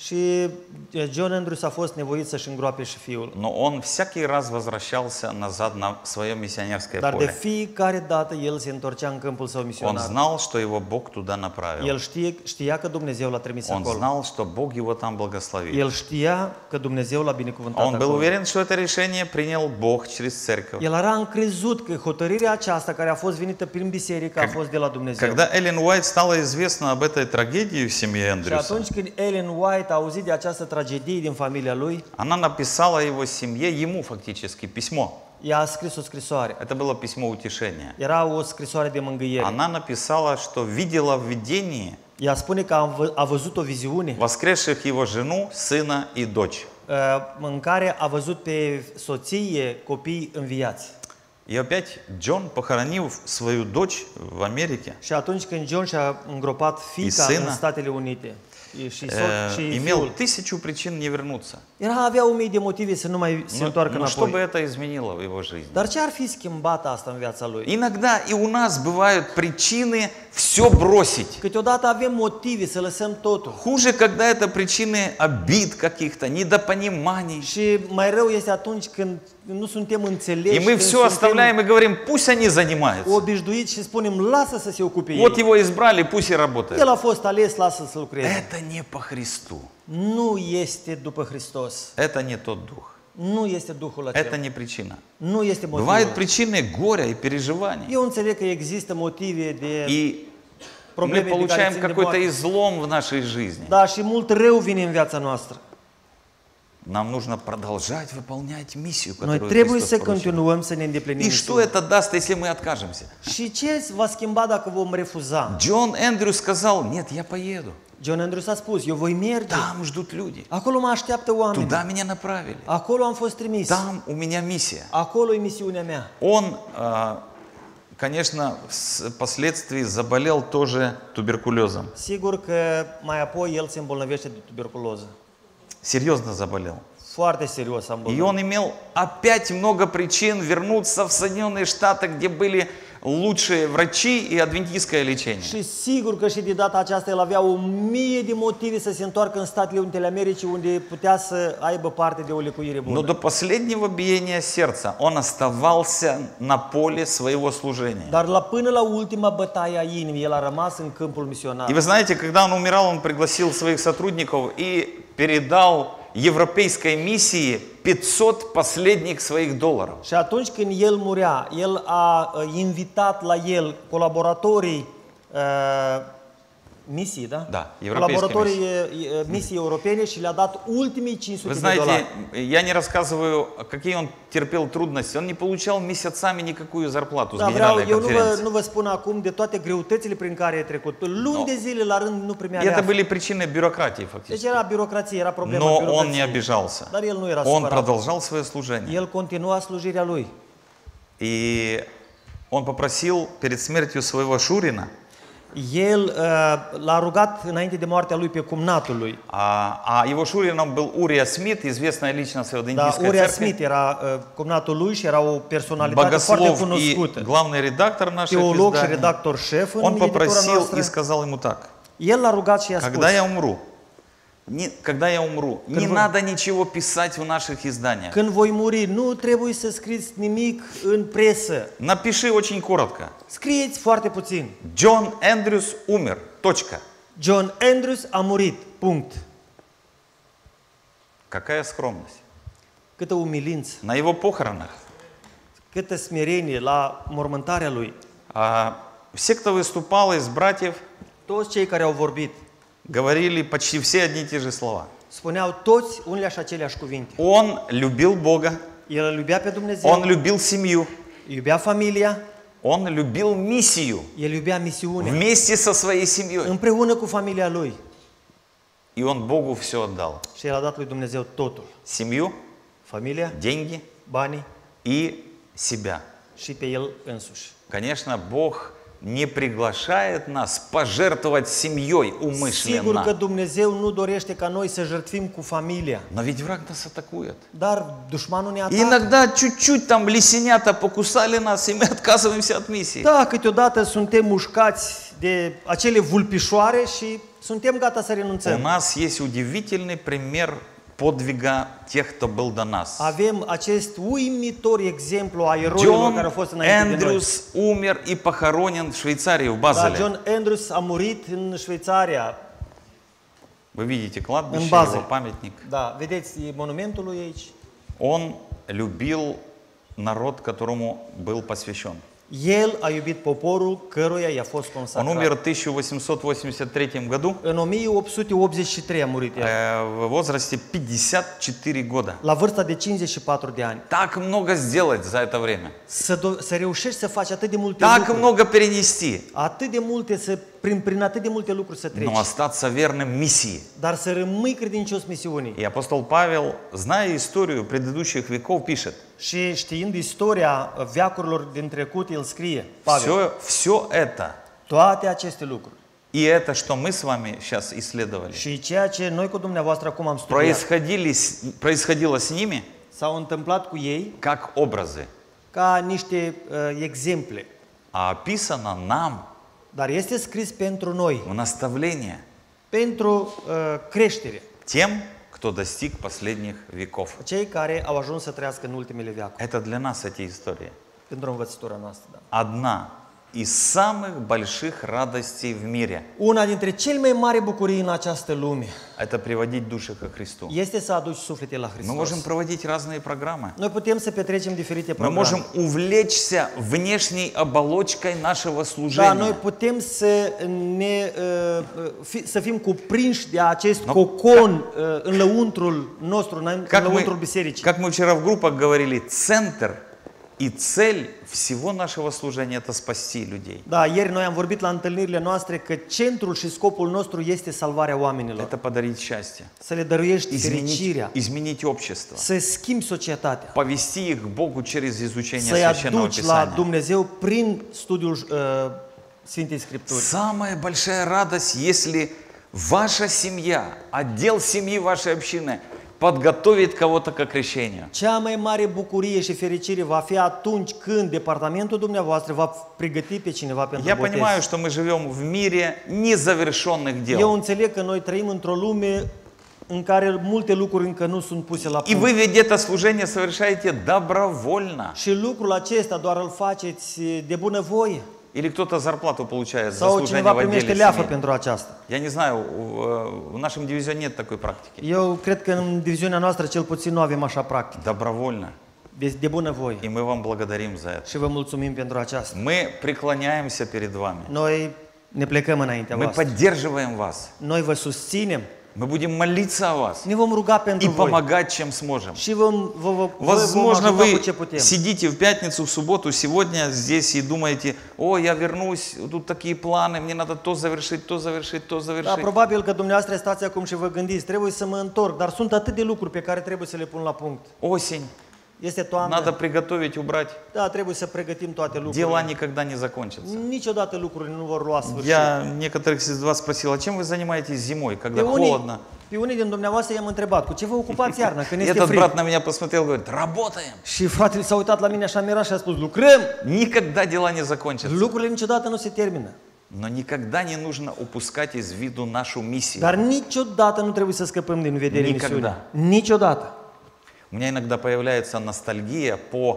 Și John Andrews a fost nevoit să-și îngroape și fiul. Но он всякий раз возвращался назад на свое миссионерское Dar de поле. fiecare dată el se întorcea în câmpul său Он misionar. знал, что его Бог туда направил. El știa că Dumnezeu l-a trimis Он acolo. знал, что Бог его там благословил. El știa că Dumnezeu l-a binecuvântat Он был acolo. уверен, что это решение принял Бог через церковь. El era încrezut că hotărârea aceasta care a fost venită prin biserică a fost de la Dumnezeu. Когда Эллен Уайт стало известно об этой трагедии в семье Și Эндрюса, atunci când Ellen White a auzit de această tragedie din familia lui, она написала его семье, ему фактически, письмо. ea a scris o scrisoare. Это было письмо утешения. Era o scrisoare de mângâiere. Она написала, что видела в видении Ea spune că a văzut o viziune воскресших его жену, сына и дочь. în care a văzut pe soție, copii înviați. И опять Джон, похоронив свою дочь в Америке, Și atunci când John și-a îngropat fiica sână, în Statele Unite și имел fiul, 1000 причин не вернуться. avea 1000 de motive să nu mai se întoarcă Но что бы înapoi. это изменило в его жизни? Dar ce ar fi schimbat asta în viața lui? Иногда и у нас bывают причины все бросить. Câteodată avem motive să lăsăm totul. Хуже, когда это причины обид каких-то, недопониманий. Și mai rău este atunci când nu suntem înțeleși, И мы când все suntem оставляем и говорим, пусть они занимаются. obișnuiți și spunem, lasă să se ocupe Вот ei. его избрали, пусть и работает. El a fost ales, lasă să lucreze. Это не по Христу. Nu este după Hristos. Это не тот дух. Nu este Duhul acela. Это не причина. Nu este Бывают motivul. причины горя и переживаний. Eu înțeleg că există motive de И мы probleme de care получаем țin de какой-то moarte. излом в нашей жизни. Da, și mult rău vine în viața noastră. Нам нужно продолжать выполнять миссию, Noi которую trebuie Христос să поручил. continuăm să ne îndeplinim И что misiunea. это даст, если мы откажемся? Și ce va schimba dacă vom refuza? Джон Эндрю сказал, нет, я поеду. John Andrews a spus, eu voi merge. Там ждут люди. Acolo mă așteaptă oameni. Туда меня направили. Acolo am fost trimis. Там у меня миссия. Acolo e misiunea mea. Он конечно, впоследствии заболел тоже туберкулезом. Sigur că mai apoi el se îmbolnăvește de tuberculoză. Серьезно заболел. Foarte serios a И îmbolnăvit. он имел опять много причин вернуться в Соединенные Штаты, где были лучшие врачи и адвентистское лечение. Și sigur că și de data aceasta el avea 1000 de motive să se întoarcă în Statele Unite ale Americii, unde putea să aibă parte de o lecuire Но bună. до последнего биения сердца он оставался на поле своего служения. Dar până la ultima bătaie a inimii, el a rămas în câmpul misionar. И вы знаете, когда он умирал, он пригласил своих сотрудников и передал европейской миссии 500 последних своих долларов. Și atunci când el murea, el a invitat la el colaboratorii misii, da? Da, европейской Colaboratorii misiei europene și le-a dat ultimii Вы 500 de знаете, dolari. я не рассказываю, какие он терпел трудности. Он не получал месяцами никакую зарплату с Da, vreau, генеральной eu конференции. nu vă spun acum de toate greutățile prin care a trecut. Luni de zile la rând nu primea И это leaf. были причины бюрократии Deci фактически. era birocrație, era problema Но он не birocrației. обижался. Dar el nu era Он supărat. продолжал свое служение. El continua slujirea lui. И он попросил перед смертью своего Шурина, El l-a rugat înainte de moartea lui pe cumnatul lui. а его Шурином был Урия Смит, известная личность в Da, адвентистской Uria церкви, Smith era cumnatul lui și era o personalitate foarte богослов и cunoscută. главный редактор наших Teolog și изданий. redactor șef în Он editura попросил noastră. и сказал ему так: El l-a rugat și i-a spus, когда я умру, не вы- надо ничего писать в наших изданиях. când voi muri, nu trebuie să scrieți nimic în presă. Напиши очень коротко. Scrieți foarte puțin. Джон Эндрюс умер. Точка. John Andrews a murit. Punct. Какая скромность. Câtă umilință, На его похоронах câtă smerenie la mormântarea lui. все, кто выступал из братьев, Toți cei care au vorbit говорили почти все одни и те же слова. spuneau toți unele și aceleași cuvinte. Он любил Бога, El îl iubea pe Dumnezeu, он любил семью, iubea familia, он любил миссию el iubea misiunea, вместе со своей семьей. împreună cu familia lui. И он Богу все отдал. Și el a dat lui Dumnezeu totul. Семью, Familia, деньги banii и себя. și pe el însuși. Конечно, Бог не приглашает нас пожертвовать семьей Sigur că умышленно. Dumnezeu nu dorește ca noi să jertfim cu familia, Но ведь враг нас атакует. dar dușmanul ne И atacă. иногда чуть-чуть там лисенята покусали нас, и мы отказываемся от миссии. Da, câteodată suntem mușcați de acele vulpișoare și suntem gata să У renunțăm. нас есть удивительный пример подвиga тех, кто был до нас. Avem acest uimitor exemplu a eroilor Джон care au fost înainte de noi. Эндрюс умер и похоронен в Швейцарии, в Da, Базеле. John Andrews a murit în Șveițaria. Вы видите кладбище, În Базель. его памятник. Da, vedeți e monumentul lui aici. Он любил народ, которому был посвящен. El a iubit poporul căruia i-a fost Он consacrat. умер в 1883 году În 1883 a murit el, в возрасте 54 года. la vârsta de 54 de ani. Так много сделать за это время. Să reușești să faci atât de multe Так lucruri, много перенести. atât de multe, prin atât de multe lucruri să treci, Но остаться верным миссии. dar să rămâi credincios misiunii. И апостол Павел, зная историю предыдущих веков, пишет: Și știind istoria veacurilor din trecut, el scrie, Pavel, все это toate aceste lucruri и это, что мы с вами сейчас исследовали, și ceea ce noi cu dumneavoastră acum am studiat, происходило с ними s-au întâmplat cu ei как образы, ca niște exemple, а описано нам dar este scris pentru noi, в наставление pentru creștere, тем, кто достиг последних веков. cei care au ajuns să trăiască în ultimele veacuri, Это для нас эти истории. pentru învățătura noastră. Da. Одна из самых больших радостей в мире Una dintre cele mai mari bucurii în această lume – это приводить души ко Христу. este să aduci suflete la Мы Hristos. можем проводить разные программы. Noi putem să petrecem diferite Мы programe. можем увлечься внешней оболочкой нашего Da, служения. noi putem să fim cuprinși de acest cocon în lăuntrul nostru, în lăuntrul bisericii. Как мы вчера в группах говорили, центр И цель всего нашего служения – это спасти людей. Da, ieri noi am vorbit la întâlnirile noastre că centrul și scopul nostru este salvarea oamenilor. Это подарить счастье, Să le dăruiești fericirea, изменить общество, să schimbi societatea, повести их к Богу через изучение să-i Священного aduci la Писания. Dumnezeu prin studiul Sfintei Scripturi. Самая большая радость, если ваша семья, отдел семьи вашей общины подготовит кого-то к крещению. Cea mai mare bucurie și fericire va fi atunci când departamentul dumneavoastră va pregăti pe cineva pentru Я botez. понимаю, что мы живем в мире незавершенных Eu дел. înțeleg că noi trăim într-o lume în care multe lucruri încă nu sunt puse la И punct. вы ведь это служение совершаете добровольно. Și lucrul acesta doar îl faceți de bunăvoie. Или кто-то зарплату получает за Sau служение cineva в primește отделе leafă семейном. pentru aceasta. Я не знаю, в нашем дивизионе нет такой практики. Eu cred că în diviziunea noastră cel puțin nu avem așa practică. Добровольно. De bunăvoie. И мы вам благодарим за это. Și vă mulțumim pentru aceasta. Мы преклоняемся перед вами. Noi ne plecăm înaintea Мы voastră. поддерживаем вас. Noi vă susținem. Мы будем молиться о вас Ne vom ruga pentru и voi. помогать, чем сможем. Și vom Возможно, ajuta cu вы ce putem. сидите в пятницу, в субботу, сегодня здесь и думаете: о, я вернусь, тут такие планы, мне надо то завершить, то завершить, то Da, завершить. probabil că dumneavoastră stați acum și vă gândiți, trebuie să mă întorc, dar sunt atât de lucruri pe care trebuie să le pun la punct. Осень, Este toamnă, надо приготовить, убрать. da, trebuie să pregătim toate Дела lucrurile. никогда не закончатся. Niciodată lucrurile nu vor lua sfârșit. Я некоторых из вас спросил: а чем вы занимаетесь зимой, когда холодно? Pe unii din dumneavoastră i-am întrebat, cu ce vă ocupați iarna, când И este этот frig? брат на меня посмотрел и говорит: работаем. Și fratele s-a uitat la mine așa mirat și a spus, lucrăm! Никогда дела не закончатся. Lucrurile niciodată nu se termină. Но никогда не нужно упускать из виду нашу миссию. Dar niciodată nu trebuie să scăpăm din vedere Никогда. misiunea. Niciodată. У меня иногда появляется ностальгия по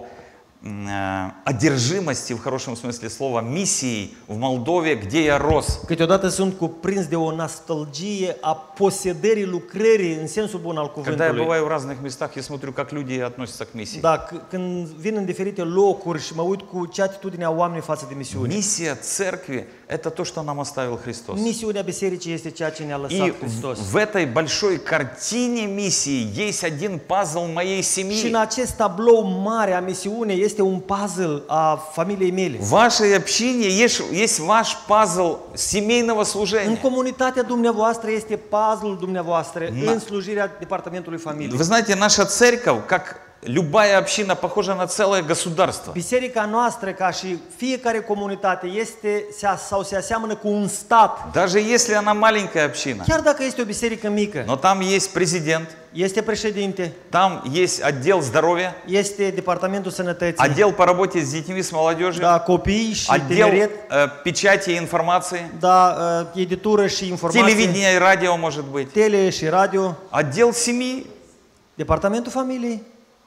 одержимости, в хорошем смысле слова, миссией в Молдове, где я рос. Câteodată sunt cuprins de o nostalgie a posederii lucrării în sensul bun al Когда я cuvântului. бываю в разных местах, я смотрю, как люди относятся к миссии. Da, când vin în diferite locuri și mă uit cu ce atitudine au oamenii față de misiune. Миссия церкви – это то, что нам оставил Христос. Misiunea bisericii este ceea ce ne-a И lăsat Hristos. в этой большой картине миссии есть один пазл моей Și în семьи. acest tablou mare a misiunii este un puzzle a familiei mele. В вашей общине есть ваш пазл семейного În служения. comunitatea dumneavoastră este puzzle-ul dumneavoastră în slujirea departamentului familiei. Вы знаете, наша церковь, как любая община, похожа на целое государство. Biserica noastră, ca și fiecare comunitate, se aseamănă cu un stat. Даже если она маленькая община, Chiar dacă este o biserică mică, но там есть президент, este președinte, там есть отдел здоровья, este departamentul sănătății, отдел по работе с детьми, с молодежью, da, copii și отдел tineret, печати и информации, da, editură și informație, телевидение и радио, может быть, tele și radio, отдел семьи. departamentul familiei.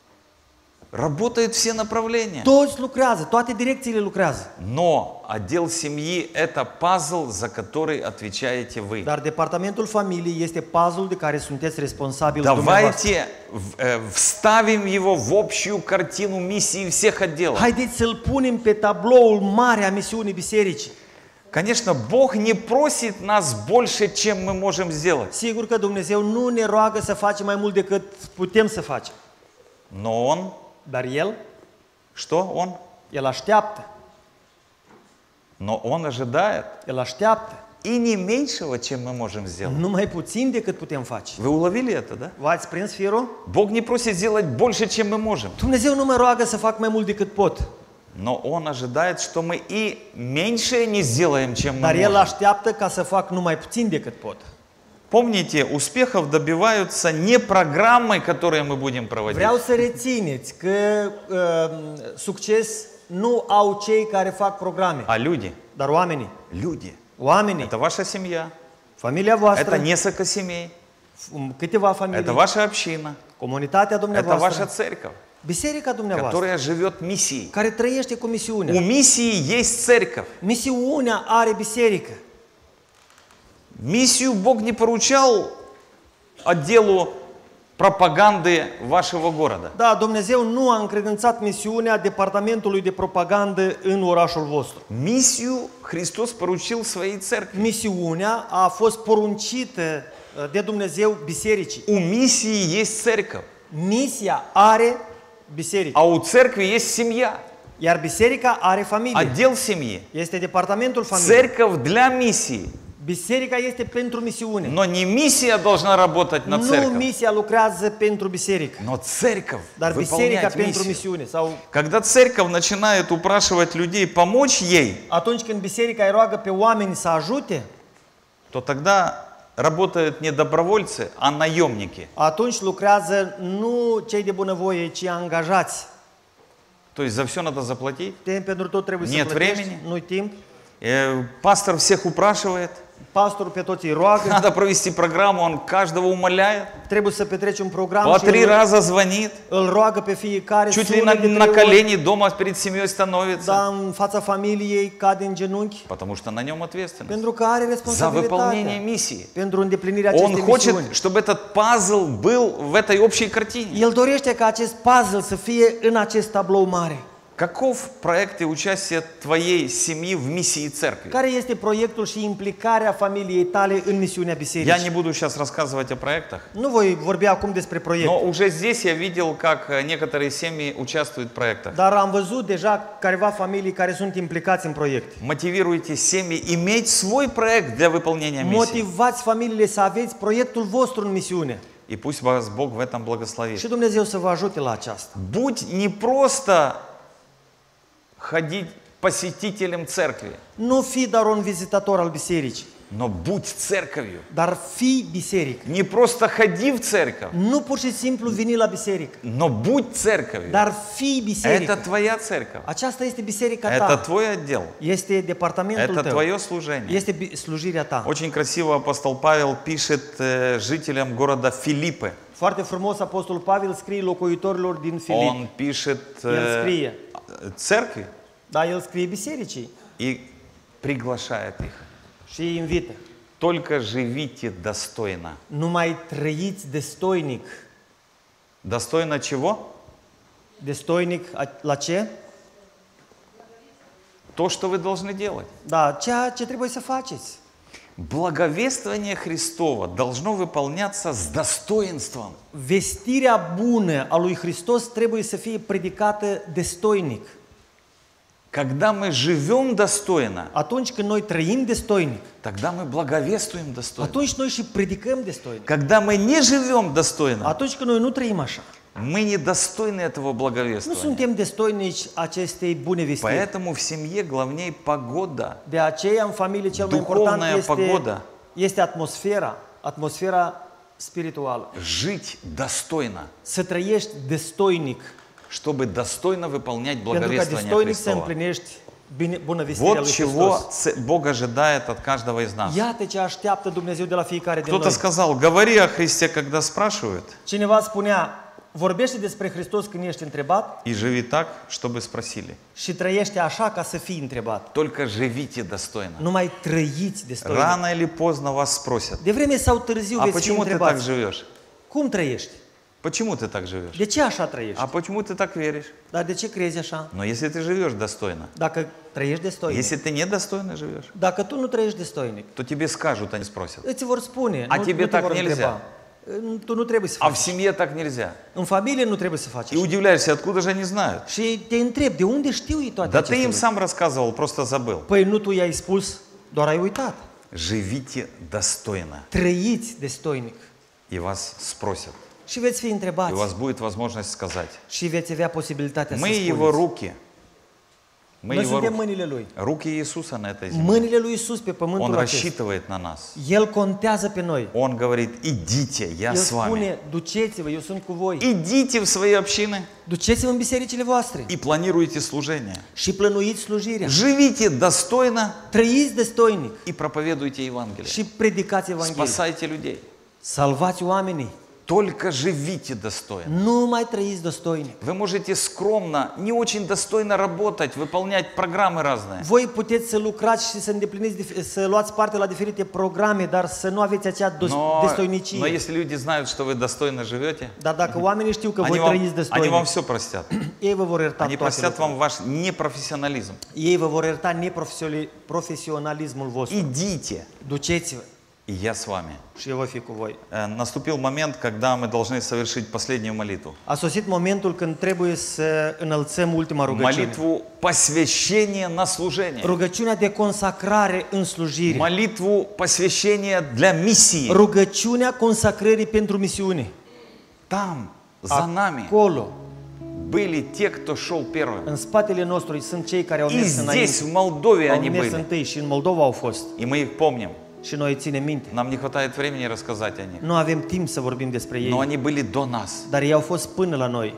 Работают все направления. Toți lucrează, toate direcțiile lucrează. Но отдел семьи – это пазл, за который отвечаете вы. Dar departamentul familiei este puzzle de care sunteți responsabili dumneavoastră. Давайте вставим его в общую картину миссии всех отделов. Haideți să-l punem pe tabloul mare a misiunii bisericii. Конечно, Бог не просит нас больше, чем мы можем сделать. Sigur că Dumnezeu nu ne roagă să facem mai mult decât putem să facem. Но Он, Dar El что Он? așteaptă. Но Он ожидает El așteaptă. и не меньшего, чем мы можем сделать. Nu mai puțin decât putem face. Вы уловили это, да? V-ați prins firul? Bог не просит сделать больше, чем мы можем. Dumnezeu nu mă roagă să fac mai mult decât pot. Но Он ожидает, что мы и меньшее не сделаем, чем мы Dar El можем. așteaptă ca să fac numai puțin decât pot. Помните, успехов добиваются не программой, которые мы будем проводить, Vreau să rețineți că succes nu au cei care fac programe, а люди. dar oamenii. Люди. Oamenii, Это ваша семья, familia это voastră, несколько семей, câteva это familii, ваша община, comunitatea это ваша dumneavoastră, церковь, biserica dumneavoastră, которая живет миссией. care trăiește cu У misiunea. миссии есть церковь. Misiunea are biserică. Миссию Бог не поручал отделу пропаганды вашего города. Da, Dumnezeu nu a încredințat misiunea departamentului de propagandă în orașul vostru. Миссию Христос поручил своей церкви. Misiunea a fost poruncită de Dumnezeu bisericii. У миссии есть церковь. Misia are biserică. А у церкви есть семья, Iar biserica are familie. отдел семьи. Este departamentul familiei. Церковь для миссии. Biserica este pentru misiune. Но не миссия должна работать на Nu церковь, misia lucrează pentru biserică, но церковь dar biserica выполнять pentru миссию. misiune. Sau Когда церковь начинает упрашивать людей помочь ей, atunci când biserica îi roagă pe oameni să ajute, то тогда работают не добровольцы, а наемники. atunci lucrează nu cei de bunăvoie, ci angajați. То есть за все надо заплатить. Pentru tot trebuie să Нет plătești, времени. nu-i timp. Пастор всех упрашивает. Pastorul pe toți îi roagă, Надо провести программу, он каждого умоляет. trebuie să petreci un program По și 3 раза звонит. îl roagă pe fiecare, Чуть ли sună de на 3 ori, колени дома перед семьей становится. dar în fața familiei cade în genunchi, Потому что на нем ответственность. pentru că are За responsabilitatea выполнение миссии. pentru îndeplinirea Он acestei хочет, misiuni. чтобы этот пазл был в этой общей картине. El dorește ca acest puzzle să fie în acest tablou mare. Каков проект и участие твоей семьи в миссии церкви? Care este proiectul și implicarea familiei tale în misiunea Я bisericii? не буду сейчас рассказывать о проектах, Nu voi vorbi acum despre proiect, но уже здесь я видел, как некоторые семьи участвуют в проектах. dar am văzut deja careva familii care sunt implicați în proiect. Мотивируйте семьи иметь свой проект для выполнения миссии. Motivați familiile să aveți proiectul vostru în misiune. И пусть вас Бог в этом благословит. Și Dumnezeu să vă ajute la aceasta. Будь не просто ходить посетителем церкви, Nu fi doar un vizitator al bisericii, но будь церковью. dar fi biserică. Не просто ходи в церковь, Nu pur și simplu veni la biserică, но будь церковью. dar fi Это biserică. твоя церковь. Aceasta este biserica Это ta. твой отдел. Este departamentul Это tău. твое служение. Este slujirea ta. Очень красиво апостол Павел пишет жителям города Филиппы. Foarte frumos Apostolul Pavel scrie locuitorilor din Filip. Он пишет El scrie. церкви Da, el scrie bisericii и приглашает их. și îi invită. Только живите достойно. Numai trăiți destoinic. Достойно чего? Destoinic la ce? То, что вы должны делать. Da, ceea ce trebuie să faceți. Благовествование Христово должно выполняться с достоинством. Vestirea bună a lui Hristos trebuie să fie predicată destoinic. Когда мы живем достойно, Atunci când noi trăim destoinic, тогда мы благовествуем достойно. atunci noi și predicăm destoinic. Когда мы не живем достойно, Atunci când noi nu trăim așa, мы недостойны этого nu благовествования. suntem destoinici acestei bune vestiri. Поэтому в семье главней погода. De aceea în familie cel mai important Duhovная погода. este atmosfera spirituală. Жить достойно, Să trăiești destoinic, чтобы достойно выполнять pentru ca благовествование destoinic să Христова. împlinești bună vestirea Вот lui чего Hristos. Бог ожидает от каждого из нас. Iată ce așteaptă Dumnezeu de la fiecare din Кто-то noi. сказал, говори о Христе, когда спрашивают, Cineva spunea, vorbește despre Hristos când ești întrebat и живи так, чтобы sпросили. și trăiește așa ca să fii întrebat. Только живите достойно. Numai trăiți destoinic. Rано или поздно вас sпросят, De vreme sau târziu а veți fi почему ты так întrebați. живешь? Cum trăiești? Почему ты так живешь? De ce așa trăiești? А почему ты так веришь? Dar de ce crezi așa? Но если ты живешь достойно, Dacă trăiești destoinic. если ты недостойно живешь, Dacă tu nu trăiești destoinic, то тебе скажут, а не sпросят. îți vor spune, A nu, тебе nu te так vor nельзя. întreba. Tu nu trebuie să А в faci. семье так нельзя. În familie nu trebuie să faci И așa. удивляешься, откуда же они знают? Și te întreb, de unde știu ei toate Да ты aceste им lucruri? сам рассказывал, просто забыл. Păi nu tu i-ai spus, doar ai uitat. Живите достойно, Trăiți destoinic и вас sпросят. și veți fi И у întrebați вас будет возможность сказать. și veți avea posibilitatea să Мы Его spuneți. руки. Мы Noi Его suntem ruки. mâinile Lui. Руки Иисуса на этой земле. Mâinile Lui Iisus pe Он pământul acesta. рассчитывает на нас. El contează pe noi. Он говорит, идите, я El с вами. spune, duceți-vă, eu sunt cu voi. Идите в свои общины Duceți-vă în bisericile voastre и планируйте служение. și plănuiți slujirea. Живите достойно Trăiți destoinic и проповедуйте Евангелие. și predicați Evanghelia. Спасайте людей. Salvați oamenii. Только живите достойно. Nu mai trăiți destoinic. Вы можете скромно, не очень достойно работать, выполнять программы разные. Voi puteți să lucrați și să îndepliniți, să luați parte la diferite programe, dar să nu aveți acea Но destoinicie. если люди знают, что вы достойно живете, Dar dacă oamenii știu că voi они trăiți вам destoinic, все простят. ei vă vor ierta Они toate простят lucrurile. вам ваш непрофессионализм. Ei vă vor ierta neprofesionalismul vostru. Идите, Duceți-vă и я с вами. și eu voi fi cu voi. Наступил момент, когда мы должны совершить последнюю молитву. A sosit momentul când trebuie să înălțăm ultima rugăciune. Молитву посвящения на служение. Rugăciunea de consacrare în slujire. Молитву посвящения для миссии. Rugăciunea consacrării pentru misiune. Там, за nami, Acolo, были те, кто шел первым. în spatele nostru, sunt cei care au И mers здесь, înainte. в Молдове, Au они mers были. întâi și în Moldova au fost. И мы их помним. Și noi ținem minte. Нам не хватает времени рассказать о них. Nu avem timp să vorbim despre Но ei, они были до нас. dar ei au fost până la noi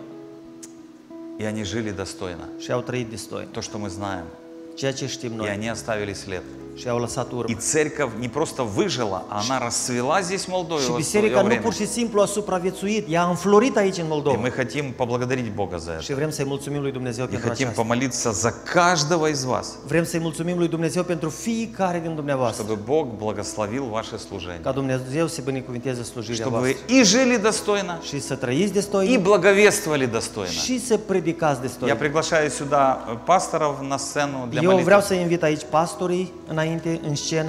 И они жили достойно. și au trăit destoin. То, что мы знаем. Ceea ce știm И noi. они оставили след. Și au lăsat urmă. И церковь не просто выжила, а она расцвела здесь в Молдове Și в biserica свое nu время. pur și simplu a supraviețuit, ea a înflorit aici în И Moldova. мы хотим поблагодарить Бога за это. Și vrem să-i mulțumim lui Dumnezeu И pentru хотим aceasta. помолиться за каждого из вас, Vrem să-i mulțumim lui Dumnezeu pentru fiecare din dumneavoastră. чтобы Бог благословил ваше служение. Ca Dumnezeu să binecuvinteze slujirea Чтобы вы voastră. и жили достойно, Și să trăiți и destoinic благовествовали достойно. și să predicați Я destoinic. приглашаю сюда пасторов на сцену для Eu vreau молитвы. să invit aici pastorii înainte, în scenă,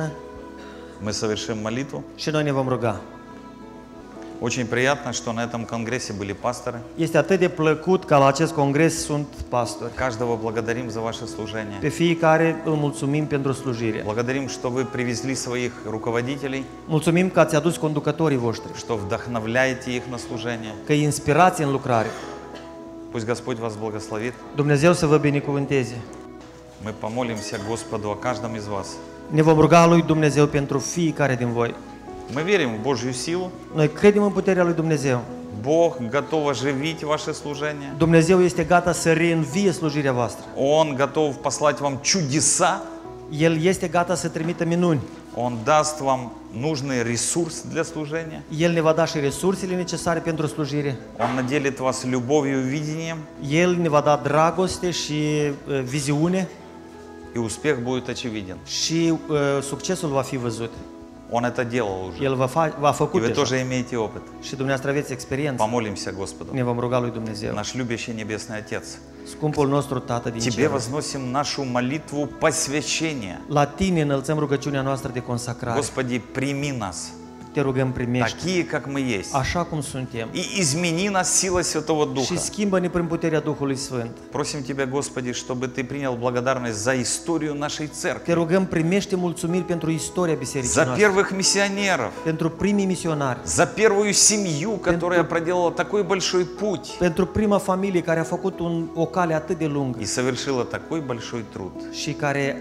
Мы совершим молитву. și noi ne vom ruga. Очень приятно, что на этом конгрессе были пасторы. Este atât de plăcut ca la acest congres sunt pastori. Каждого благодарим за ваше служение. Pe fiecare îl mulțumim pentru slujire. Благодарим, что вы привезли своих руководителей, Mulțumim că ați adus conducătorii voștri, что вдохновляете их на служение. că îi inspirați în lucrare. Пусть Господь вас благословит. Dumnezeu să vă binecuvânteze. Мы помолимся Господу о каждом из вас. Ne vom ruga lui Dumnezeu pentru fiecare din voi. Мы верим в Божью силу. Noi credem în puterea lui Dumnezeu. Бог готов оживить ваше служение. Dumnezeu este gata să reînvie slujirea voastră. Он готов послать вам чудеса. El este gata să trimită minuni. Он даст вам нужный ресурс для служения. El ne va da și resursele necesare pentru slujire. Он наделит вас любовью и видением, El ne va da dragoste și viziune и успех будет очевиден. și succesul va fi văzut. Он это делал уже. El va И făcut вы deja. тоже имеете опыт. Și dumneavoastră aveți experiență. Помолимся Господу. Ne vom ruga lui Dumnezeu. Наш любящий Небесный Отец, Scumpul nostru Tată din Тебе cer, возносим нашу молитву посвящения. la Tine înălțăm rugăciunea noastră de consacrare. Господи, прими нас, Te rugăm, primește, такие, как мы есть, așa cum suntem. и измени нас силой Святого Și Духа. schimbă-ne prin puterea Duhului Sfânt. Просим Тебя, Господи, чтобы Ты принял благодарность за историю нашей Te церкви, rugăm, primește mulțumiri pentru istoria bisericii за noastre, первых миссионеров, pentru primii misionari, за первую семью, которая проделала такой большой путь pentru prima familie care a făcut o cale atât de lungă и совершила такой большой труд. și care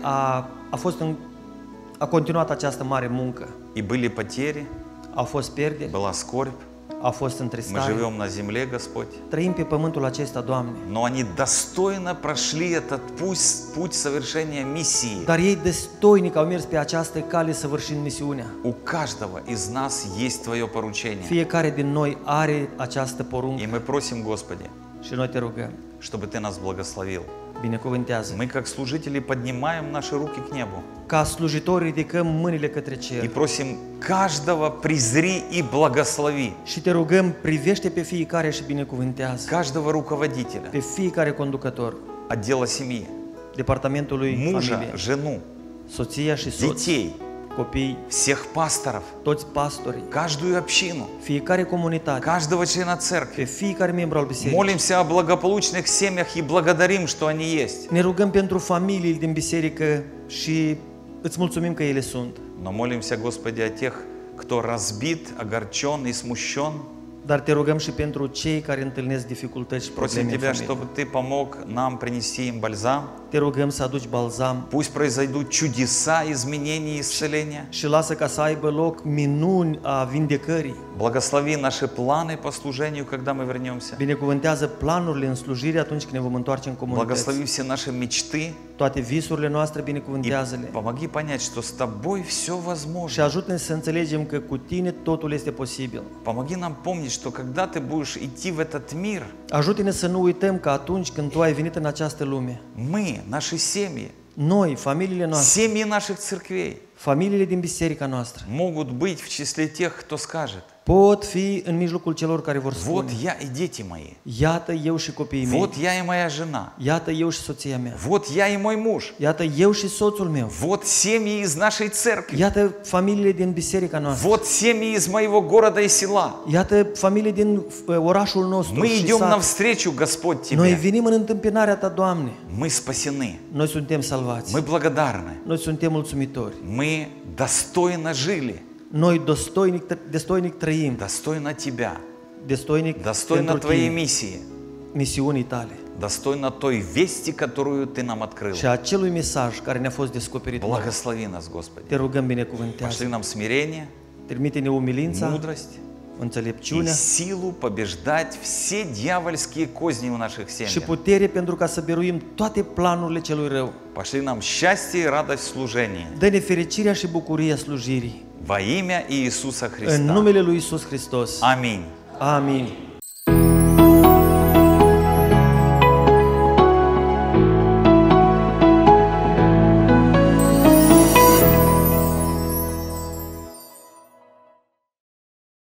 a continuat această mare muncă. И были потери, Au fost pierderi, была скорбь. au fost Мы întristare. живем на земле, Господь. Trăim pe pământul acesta, Doamne. Но они достойно прошли этот путь совершения миссии. Dar ei destoinic au mers pe această cale săvârșind misiunea. У каждого из нас есть Твое поручение. Fiecare din noi are această И poruncă мы просим, Господи, și noi te rugăm, чтобы Ты нас благословил. binecuvântează. Мы, как служители, поднимаем наши руки к небу Ca slujitori ridicăm mâinile către и cer просим каждого презри и благослови, și te rugăm, privește pe fiecare și binecuvântează. каждого руководителя, Pe fiecare conducător, отдела семьи, departamentului мужа, familie, жену, soția și soț, детей, copii, всех пасторов, toți pastorii, каждую общину, fiecare comunitate, каждого члена pe церкви. fiecare membru al bisericii. Молимся о благополучных семьях и благодарим, что они есть. Ne rugăm pentru familiile din biserică și îți mulțumim că ele sunt. Но молимся, Господи, о тех, кто разбит, огорчен и смущен. Dar te rugăm și pentru cei care întâlnesc dificultăți și Просим probleme în Тебя, familie. чтобы Ты помог нам принести им бальзам. Te rugăm să aduci balzam Пусть произойдут чудеса изменений и исцеления. și lasă ca să aibă loc minuni a vindecării. Благослови наши планы по служению, когда мы вернемся. Binecuvântează planurile în slujire atunci când ne vom întoarce în comunități. Благослови все наши mечты. Toate visurile noastre, И binecuvântează-le. помоги понять, что с Тобой все Și возможно. ajută-ne să înțelegem că cu tine totul este posibil. Помоги нам помнить, что когда Ты будешь идти в этот мир, Ajută-ne să nu uităm că atunci când tu ai venit în această lume, мы, наши семьи, noi, familiile noastre, семьи наших церквей familiile din biserica noastră, могут быть в числе тех, кто скажет: pot fi în mijlocul celor care vor Вот spune, я и дети мои. iată eu și copiii mei, Вот я и моя жена. iată eu și soția mea, Вот я и mой mуж. iată eu și soțul meu, Вот семьи из нашей церкви. iată familiile din biserica noastră, Вот семьи из моего города и села. iată familii din orașul nostru Мы și идем sat. навстречу, Господь, Noi Тебе. venim în întâmpinarea Ta, Doamne, Мы спасены. noi suntem salvați, Мы благодарны. noi suntem mulțumitori, Мы достойно жили. noi destoinic trăim, Достойно Тебя. destoinic Достойно pentru Твоей Tine, миссии. misiunii Tale Достойно той вести, которую Ты нам открыл. și acelui mesaj care ne-a fost descoperit nouă. Благослови нас, Господи. Te rugăm Пошли binecuvântează, нам смирение, trimite-ne umilința, мудрость и înțelepciunea силу побеждать все дьявольские козни в наших și семьях. putere pentru ca să biruim toate planurile celui rău. Пошли нам счастье и радость в служении. Dă-ne fericirea și bucuria slujirii. Во имя Иисуса În Христа. numele lui Iisus Hristos. Аминь. Amin.